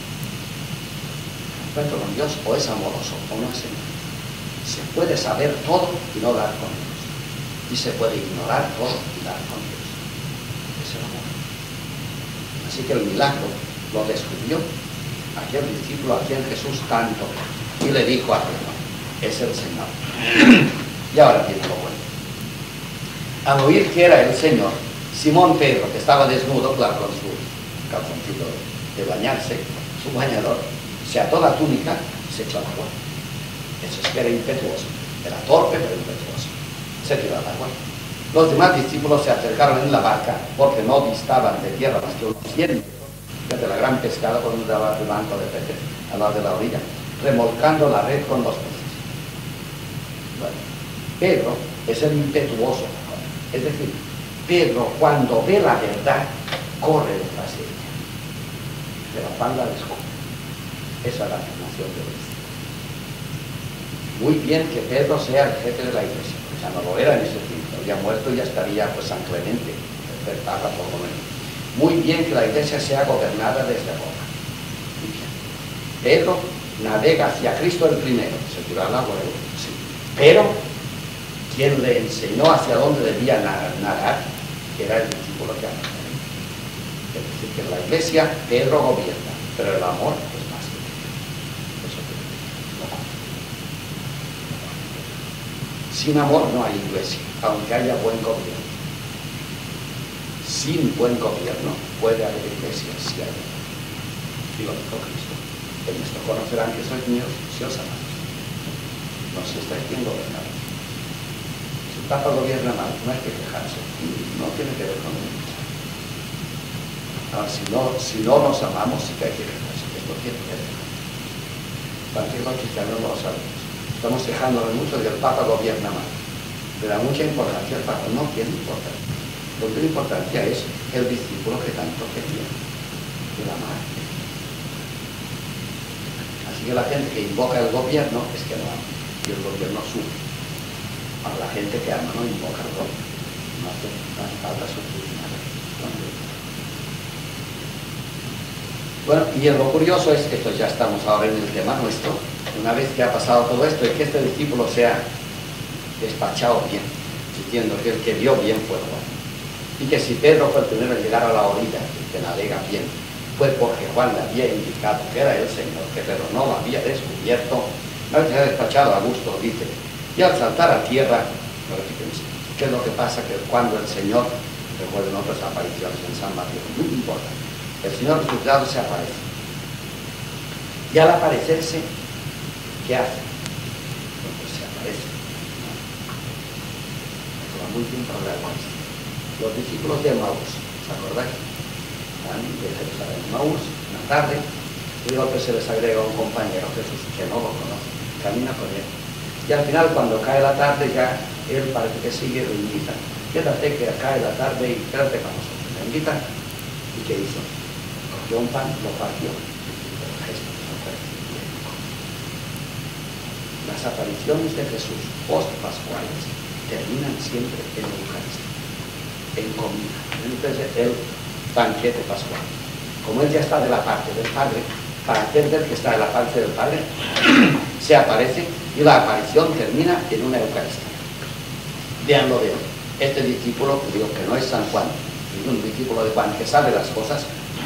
El encuentro con Dios o es amoroso o no es amoroso. Se puede saber todo y no dar con Dios. Y se puede ignorar todo y dar con Dios. Es el amor. Así que el milagro lo descubrió aquel discípulo a quien Jesús tanto y le dijo a Pedro, es el Señor. Y ahora viene lo bueno. Al oír que era el Señor, Simón Pedro, que estaba desnudo, claro, con su calzoncito de bañarse, su bañador, se ató la túnica y se echó al agua. Eso es que era impetuoso, era torpe pero impetuoso. Se tiró al agua. Los demás discípulos se acercaron en la barca porque no distaban de tierra más que unos cien metros desde la gran pescada por donde daba el banco de peces, al lado de la orilla, remolcando la red con los peces. Bueno, Pedro es el impetuoso. Es decir, Pedro cuando ve la verdad, corre detrás de ella. Pero Juan la descubre. Esa es la afirmación de Cristo. Muy bien que Pedro sea el jefe de la iglesia. Ya no lo era en ese tiempo. Había muerto y ya estaría pues San Clemente, el Papa por lo menos. Muy bien que la iglesia sea gobernada desde Roma. Muy bien. Pedro navega hacia Cristo el primero. Se tiró al agua, sí. Pero quien le enseñó hacia dónde debía nadar, que era el discípulo que amaba. Es decir, que en la iglesia Pedro gobierna, pero el amor es más que eso. Sin amor no hay iglesia, aunque haya buen gobierno. Sin buen gobierno puede haber iglesia si hay amor. Y lo dijo Cristo. En esto conocerán que sois míos si os amáis. No se está bien gobernado. El Papa gobierna mal, no hay que quejarse, no tiene que ver con el mensaje. Ahora, si no, si no nos amamos, sí que hay que quejarse, esto tiene que ver. Cualquier cristiano no lo sabemos. Estamos quejándonos mucho de que el Papa gobierna mal. Le da mucha importancia al Papa, no tiene importancia. Lo que tiene importancia es el discípulo que tanto quería, el amar. Así que la gente que invoca el gobierno es que no ama, y el gobierno sufre. A la gente que ama no invoca el gobierno, no hace falta sufrir nada. Bueno, y lo curioso es que esto ya estamos ahora en el tema nuestro, una vez que ha pasado todo esto, es que este discípulo sea despachado bien, diciendo que el que vio bien fue Juan. Y que si Pedro fue el primero en llegar a la orilla, el que navega bien, fue porque Juan le había indicado que era el Señor, que Pedro no lo había descubierto, no se ha despachado a gusto, dice. Y al saltar a tierra, ¿qué es lo que pasa? Que cuando el Señor, recuerden otras apariciones en San Mateo, muy importante, el Señor resucitado se aparece. Y al aparecerse, ¿qué hace? Pues se aparece. Esto va muy bien para hablar con esto. Los discípulos de Maús, ¿os acordáis? Van de Jerusalén a Maús, una tarde, y de golpe se les agrega un compañero, Jesús, que no lo conoce, camina con él. Y al final, cuando cae la tarde, ya él parece que sigue, lo invita. Quédate que cae la tarde y quédate con nosotros. Le invita. ¿Y qué hizo? Cogió un pan, lo partió. Las apariciones de Jesús post-pascuales terminan siempre en la Eucaristía, en comida. Entonces, el banquete pascual. Como él ya está de la parte del Padre, para hacer ver que está de la parte del Padre, se aparece y la aparición termina en una Eucaristía. Vean lo de hoy. Este discípulo, que digo que no es San Juan, es un discípulo de Juan que sabe las cosas,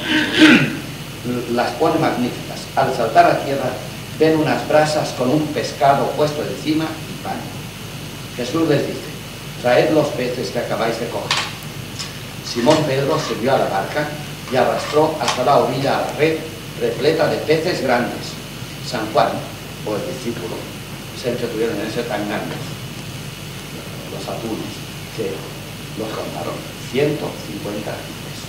las pone magníficas. Al saltar a tierra, ven unas brasas con un pescado puesto encima y pan. Jesús les dice, traed los peces que acabáis de coger. Simón Pedro subió a la barca y arrastró hasta la orilla a la red repleta de peces grandes. San Juan, o el discípulo, se entretuvieron en ese tan grandes, los atunes, que los contaron ciento cincuenta peces.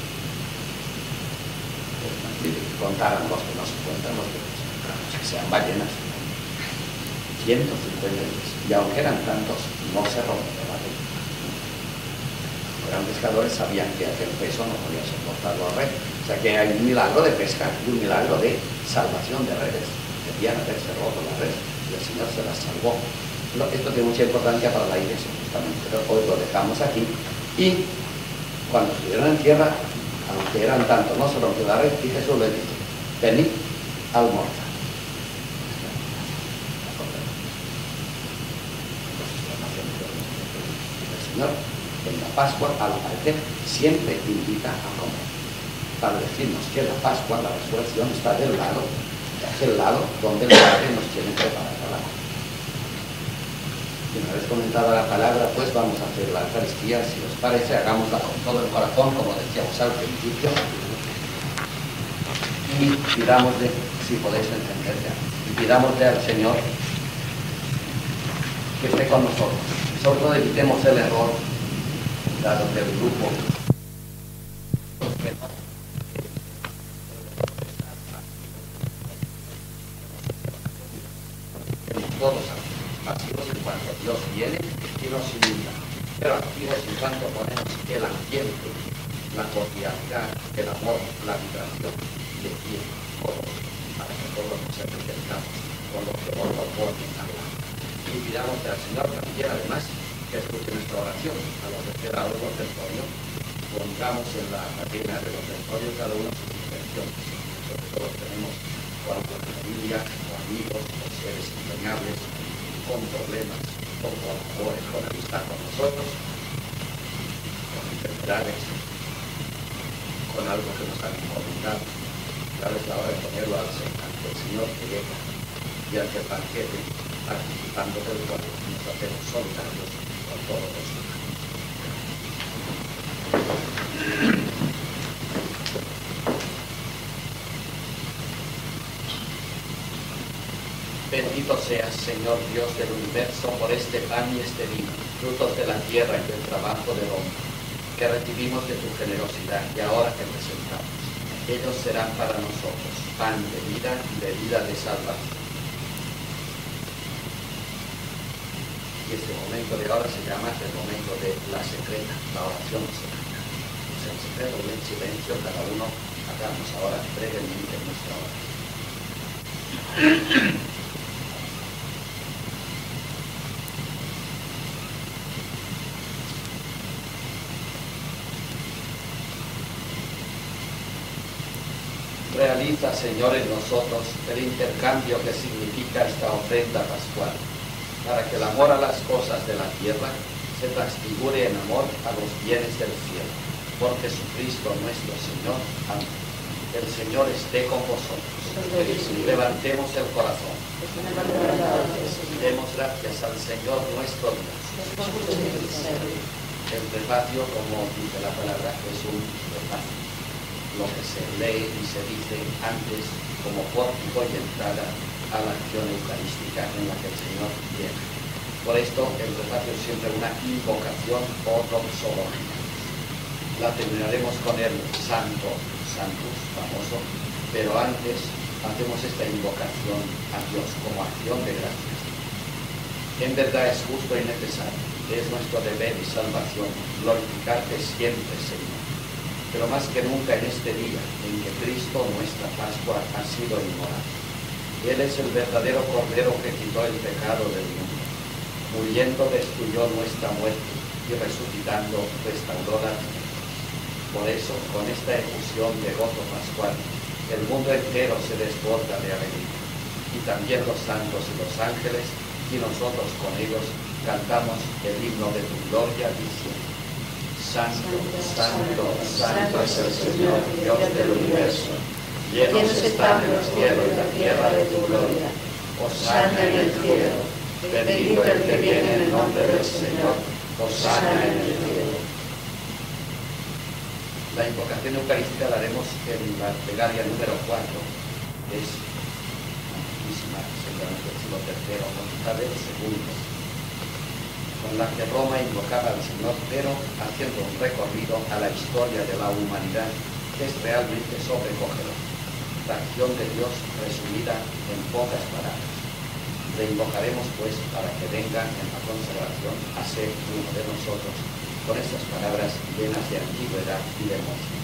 Contaron los que no se cuentan, los que, los que sean ballenas. ciento cincuenta peces. Y aunque eran tantos, no se rompió la red. Los grandes pescadores sabían que aquel peso no podía soportarlo a red. O sea que hay un milagro de pesca y un milagro de salvación de redes. Debían haberse roto la red y el Señor se las salvó. Esto tiene mucha importancia para la iglesia, justamente. Pero hoy lo dejamos aquí. Y cuando estuvieron en tierra, aunque eran tantos, no se rompió la red, y Jesús les dice: venid, almorzar. El Señor en la Pascua, al parecer, siempre invita a comer, para decirnos que la Pascua, la resurrección, está del lado, de aquel lado donde el Padre nos tiene preparada la comida. Y una vez comentada la palabra, pues vamos a hacer la Eucaristía. Si os parece, hagámosla con todo el corazón, como decíamos al principio, y pidámosle, si podéis entender ya, y pidámosle al Señor que esté con nosotros. Nosotros evitemos el error, dado que el grupo todos pasivos en cuanto Dios viene y nos inunda, pero activos en cuanto ponemos el ambiente, la cordialidad, el amor, la vibración de pie, todos, para que todos nos enriquezcamos con lo que vos nos pone a hablar. Y pidamos al Señor también, además, que escuche nuestra oración. A los que queda algo del otoño, pongamos en la cadena de los otoños cada uno sus intenciones. Nosotros todos tenemos con la familia, o amigos, o seres entrañables, con problemas, con trabajadores, con amistad con nosotros, con enfermedades, con algo que nos han encomendado. Ahora es la hora de ponerlo al ante el Señor que llega y ante el banquete, participando del cual nos hacemos solidarios con todos los demás. Bendito seas, Señor Dios del universo, por este pan y este vino, frutos de la tierra y del trabajo del hombre, que recibimos de tu generosidad y ahora te presentamos. Ellos serán para nosotros pan de vida y bebida de salvación. Y este momento de ahora se llama el momento de la secreta, la oración secreta. Pues en secreto, en silencio, cada uno hagamos ahora brevemente nuestra oración. Realiza, Señor, en nosotros el intercambio que significa esta ofrenda pascual, para que el amor a las cosas de la tierra se transfigure en amor a los bienes del cielo. Por Jesucristo nuestro Señor. Amén. El Señor esté con vosotros. Levantemos el corazón. Demos gracias al Señor nuestro Dios. El prefacio, como dice la palabra, es un prefacio. Lo que se lee y se dice antes como pórtico y entrada a la acción eucarística en la que el Señor viene. Por esto el prefacio es siempre una invocación o doxología. La terminaremos con el Santo, Santus, famoso, pero antes hacemos esta invocación a Dios como acción de gracias. En verdad es justo y necesario, es nuestro deber y salvación glorificarte siempre, Señor. Pero más que nunca en este día en que Cristo, nuestra Pascua, ha sido inmolado. Él es el verdadero Cordero que quitó el pecado del mundo. Muriendo destruyó nuestra muerte y resucitando restauró la vida. Por eso, con esta efusión de gozo pascual, el mundo entero se desborda de alegría. Y también los santos y los ángeles, y nosotros con ellos, cantamos el himno de tu gloria diciendo: Santo, santo, santo es el Señor, Dios del universo. Llenos están el cielo y la tierra de tu gloria. Hosana en el cielo. Bendito el que viene en el nombre del Señor. Hosana en el cielo. La invocación eucarística la haremos en la plegaria número cuatro, que es antiquísima, seguramente del siglo tercero, con Isabel segundo, con la que Roma invocaba al Señor, pero haciendo un recorrido a la historia de la humanidad, que es realmente sobrecogedor. La acción de Dios resumida en pocas palabras. Le invocaremos, pues, para que venga en la consagración a ser uno de nosotros, con estas palabras llenas de antigüedad y de emoción.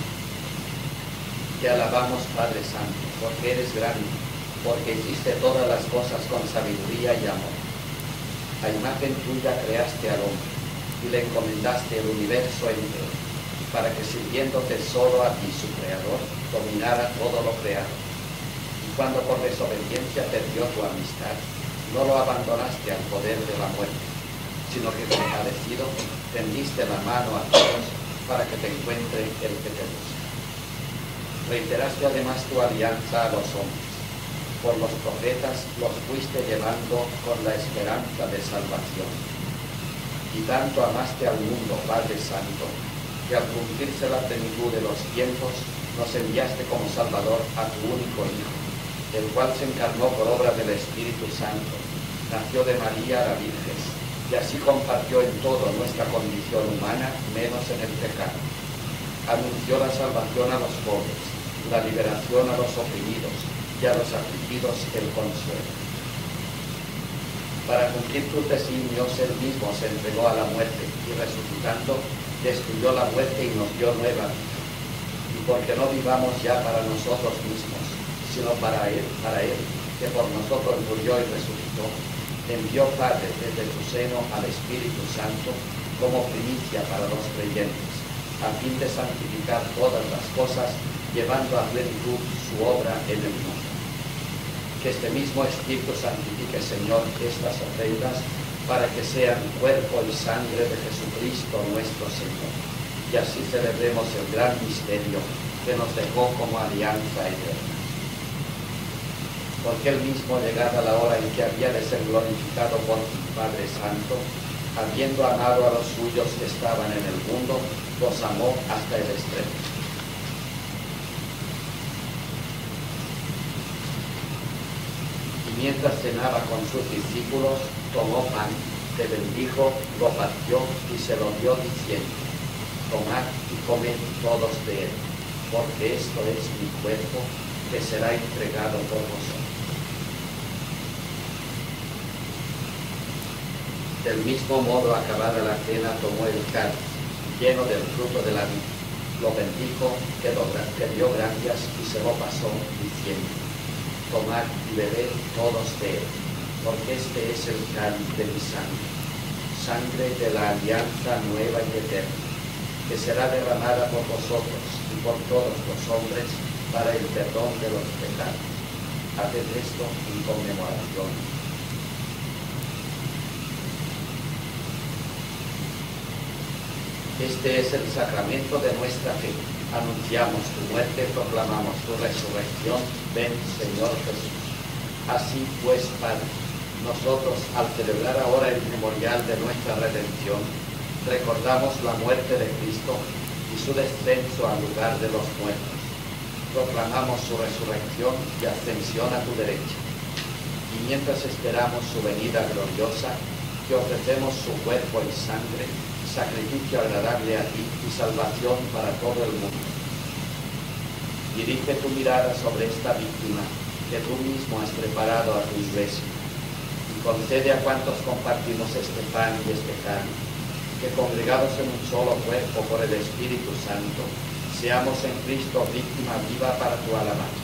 Te alabamos, Padre Santo, porque eres grande, porque hiciste todas las cosas con sabiduría y amor. A imagen tuya creaste al hombre y le encomendaste el universo entero, para que sirviéndote solo a ti, su creador, dominara todo lo creado. Y cuando por desobediencia perdió tu amistad, no lo abandonaste al poder de la muerte, sino que compadecido tendiste la mano a todos para que te encuentre el que te busca. Reiteraste además tu alianza a los hombres. Por los profetas los fuiste llevando con la esperanza de salvación. Y tanto amaste al mundo, Padre Santo, que al cumplirse la plenitud de los tiempos, nos enviaste como Salvador a tu único Hijo, el cual se encarnó por obra del Espíritu Santo, nació de María la Virgen, y así compartió en todo nuestra condición humana, menos en el pecado. Anunció la salvación a los pobres, la liberación a los oprimidos, y a los afligidos el consuelo. Para cumplir tus designios, él mismo se entregó a la muerte, y resucitando, destruyó la muerte y nos dio nueva vida. Y porque no vivamos ya para nosotros mismos, sino para él, para él, que por nosotros murió y resucitó, envió, Padre, desde tu seno al Espíritu Santo como primicia para los creyentes, a fin de santificar todas las cosas, llevando a plenitud su obra en el mundo. Que este mismo Espíritu santifique, Señor, estas ofrendas, para que sean cuerpo y sangre de Jesucristo nuestro Señor, y así celebremos el gran misterio que nos dejó como alianza eterna. Porque él mismo, llegada la hora en que había de ser glorificado por ti, Padre Santo, habiendo amado a los suyos que estaban en el mundo, los amó hasta el extremo. Y mientras cenaba con sus discípulos, tomó pan, te bendijo, lo partió y se lo dio diciendo: tomad y comed todos de él, porque esto es mi cuerpo, que será entregado por vosotros. Del mismo modo, acabada la cena, tomó el cáliz, lleno del fruto de la vid, lo bendijo, que, lo, que dio gracias y se lo pasó, diciendo: tomad y bebed todos de él, porque este es el cáliz de mi sangre, sangre de la alianza nueva y eterna, que será derramada por vosotros y por todos los hombres para el perdón de los pecados. Haced esto en conmemoración. Este es el sacramento de nuestra fe. Anunciamos tu muerte, proclamamos tu resurrección. Ven, Señor Jesús. Así pues, Padre, nosotros, al celebrar ahora el memorial de nuestra redención, recordamos la muerte de Cristo y su descenso al lugar de los muertos. Proclamamos su resurrección y ascensión a tu derecha. Y mientras esperamos su venida gloriosa, te ofrecemos su cuerpo y sangre, sacrificio agradable a ti y salvación para todo el mundo. Dirige tu mirada sobre esta víctima que tú mismo has preparado a tu iglesia, y concede a cuantos compartimos este pan y este cáliz, que congregados en un solo cuerpo por el Espíritu Santo, seamos en Cristo víctima viva para tu alabanza.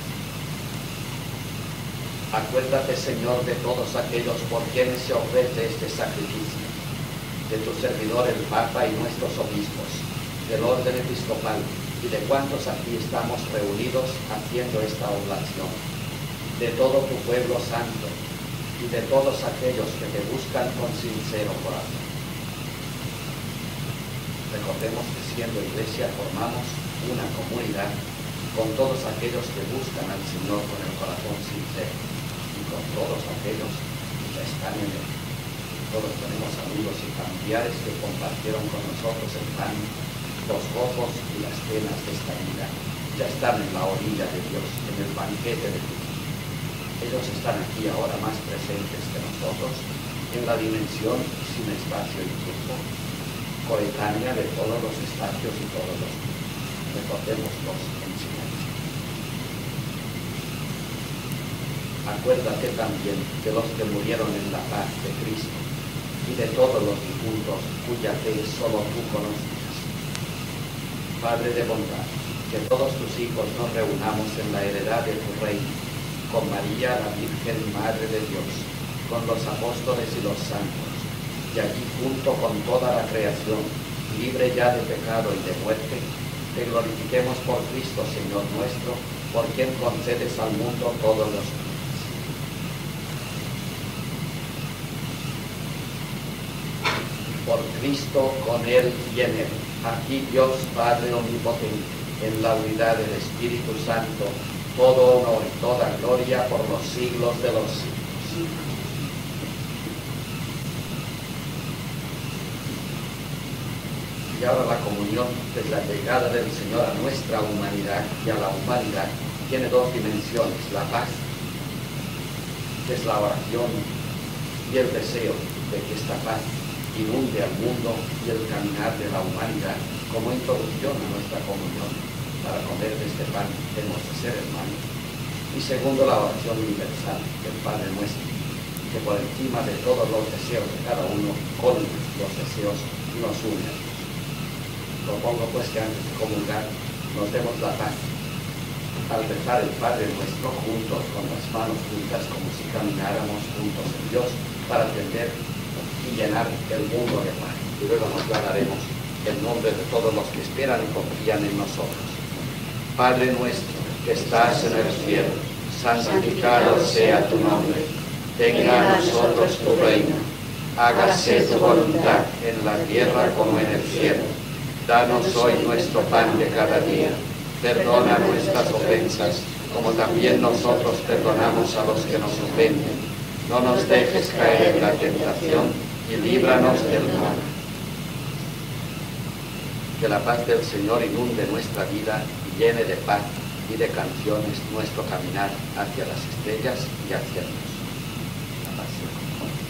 Acuérdate, Señor, de todos aquellos por quienes se ofrece este sacrificio, de tu servidor el Papa y nuestros obispos, del orden episcopal y de cuantos aquí estamos reunidos haciendo esta oblación, de todo tu pueblo santo y de todos aquellos que te buscan con sincero corazón. Recordemos que siendo iglesia formamos una comunidad con todos aquellos que buscan al Señor con el corazón sincero y con todos aquellos que están en él. Todos tenemos amigos y familiares que compartieron con nosotros el pan, los gozos y las penas de esta vida ya están en la orilla de Dios, en el banquete de Dios. Ellos están aquí ahora más presentes que nosotros, en la dimensión sin espacio y tiempo, coetánea de todos los espacios y todos los tiempos. Recordémoslos en silencio. Acuérdate también de los que murieron en la paz de Cristo y de todos los difuntos cuya fe solo tú conoces. Padre de bondad, que todos tus hijos nos reunamos en la heredad de tu reino, con María, la Virgen Madre de Dios, con los apóstoles y los santos, y allí junto con toda la creación, libre ya de pecado y de muerte, te glorifiquemos por Cristo, Señor nuestro, por quien concedes al mundo todos los bienes. Por Cristo, con Él y en Él, aquí Dios Padre Omnipotente, en la unidad del Espíritu Santo, todo honor y toda gloria por los siglos de los siglos. Y ahora la comunión, desde la llegada del Señor a nuestra humanidad y a la humanidad, tiene dos dimensiones: la paz, que es la oración y el deseo de que esta paz inunde al mundo, y el caminar de la humanidad como introducción a nuestra comunión. Para comer de este pan hemos de ser hermanos. Y segundo, la oración universal del Padre Nuestro, que por encima de todos los deseos de cada uno, con los deseos nos une a Dios. Propongo pues que antes de comulgar nos demos la paz al rezar el Padre Nuestro juntos, con las manos juntas, como si camináramos juntos en Dios, para atender y llenar el mundo de paz. Y luego nos ganaremos el nombre de todos los que esperan y confían en nosotros. Padre nuestro, que estás en el cielo, santificado sea tu nombre. Venga a nosotros tu reino. Hágase tu voluntad en la tierra como en el cielo. Danos hoy nuestro pan de cada día. Perdona nuestras ofensas, como también nosotros perdonamos a los que nos ofenden. No nos dejes caer en la tentación y líbranos del mal. Que la paz del Señor inunde nuestra vida y llene de paz y de canciones nuestro caminar hacia las estrellas y hacia Dios. La paz sea con todos.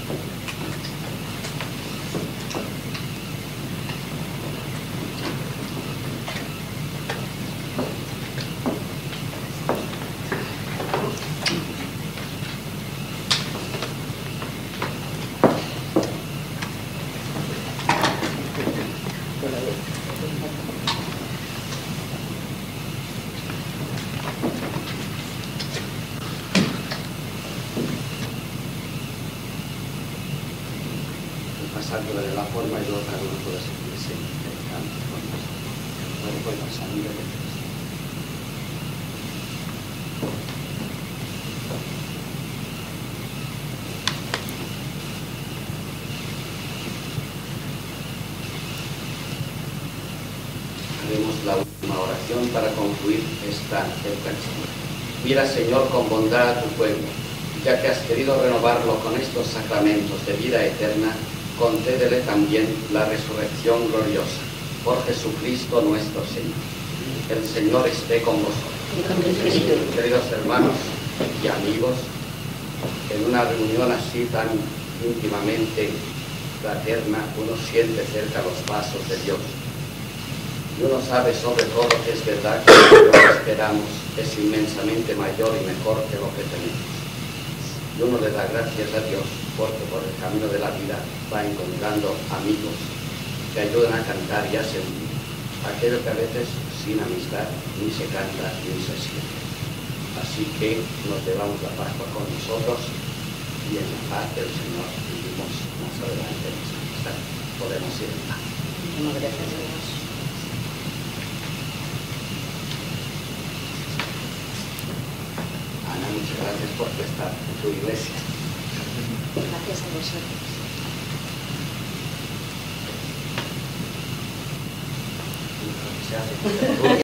Pasándole de la forma y luego cada uno puede sentirse interesante con el cuerpo y la sangre de Cristo. Haremos la última oración para concluir esta Eucaristía. Mira, Señor, con bondad a tu pueblo, ya que has querido renovarlo con estos sacramentos de vida eterna. Concédele también la resurrección gloriosa. Por Jesucristo nuestro Señor. El Señor esté con vosotros. Queridos hermanos y amigos, en una reunión así tan íntimamente fraterna, uno siente cerca los pasos de Dios. Y uno sabe sobre todo que es verdad que lo que esperamos es inmensamente mayor y mejor que lo que tenemos. Y uno le da gracias a Dios porque por el camino de la vida va encontrando amigos que ayudan a cantar y a sentir aquello que a veces sin amistad ni se canta ni se siente. Así que nos llevamos la Pascua con nosotros y en la paz del Señor vivimos más adelante en esa amistad. Podemos ir en paz. Muchas gracias a Dios. Ana, muchas gracias por estar en tu iglesia. Gracias a vosotros. Se hace.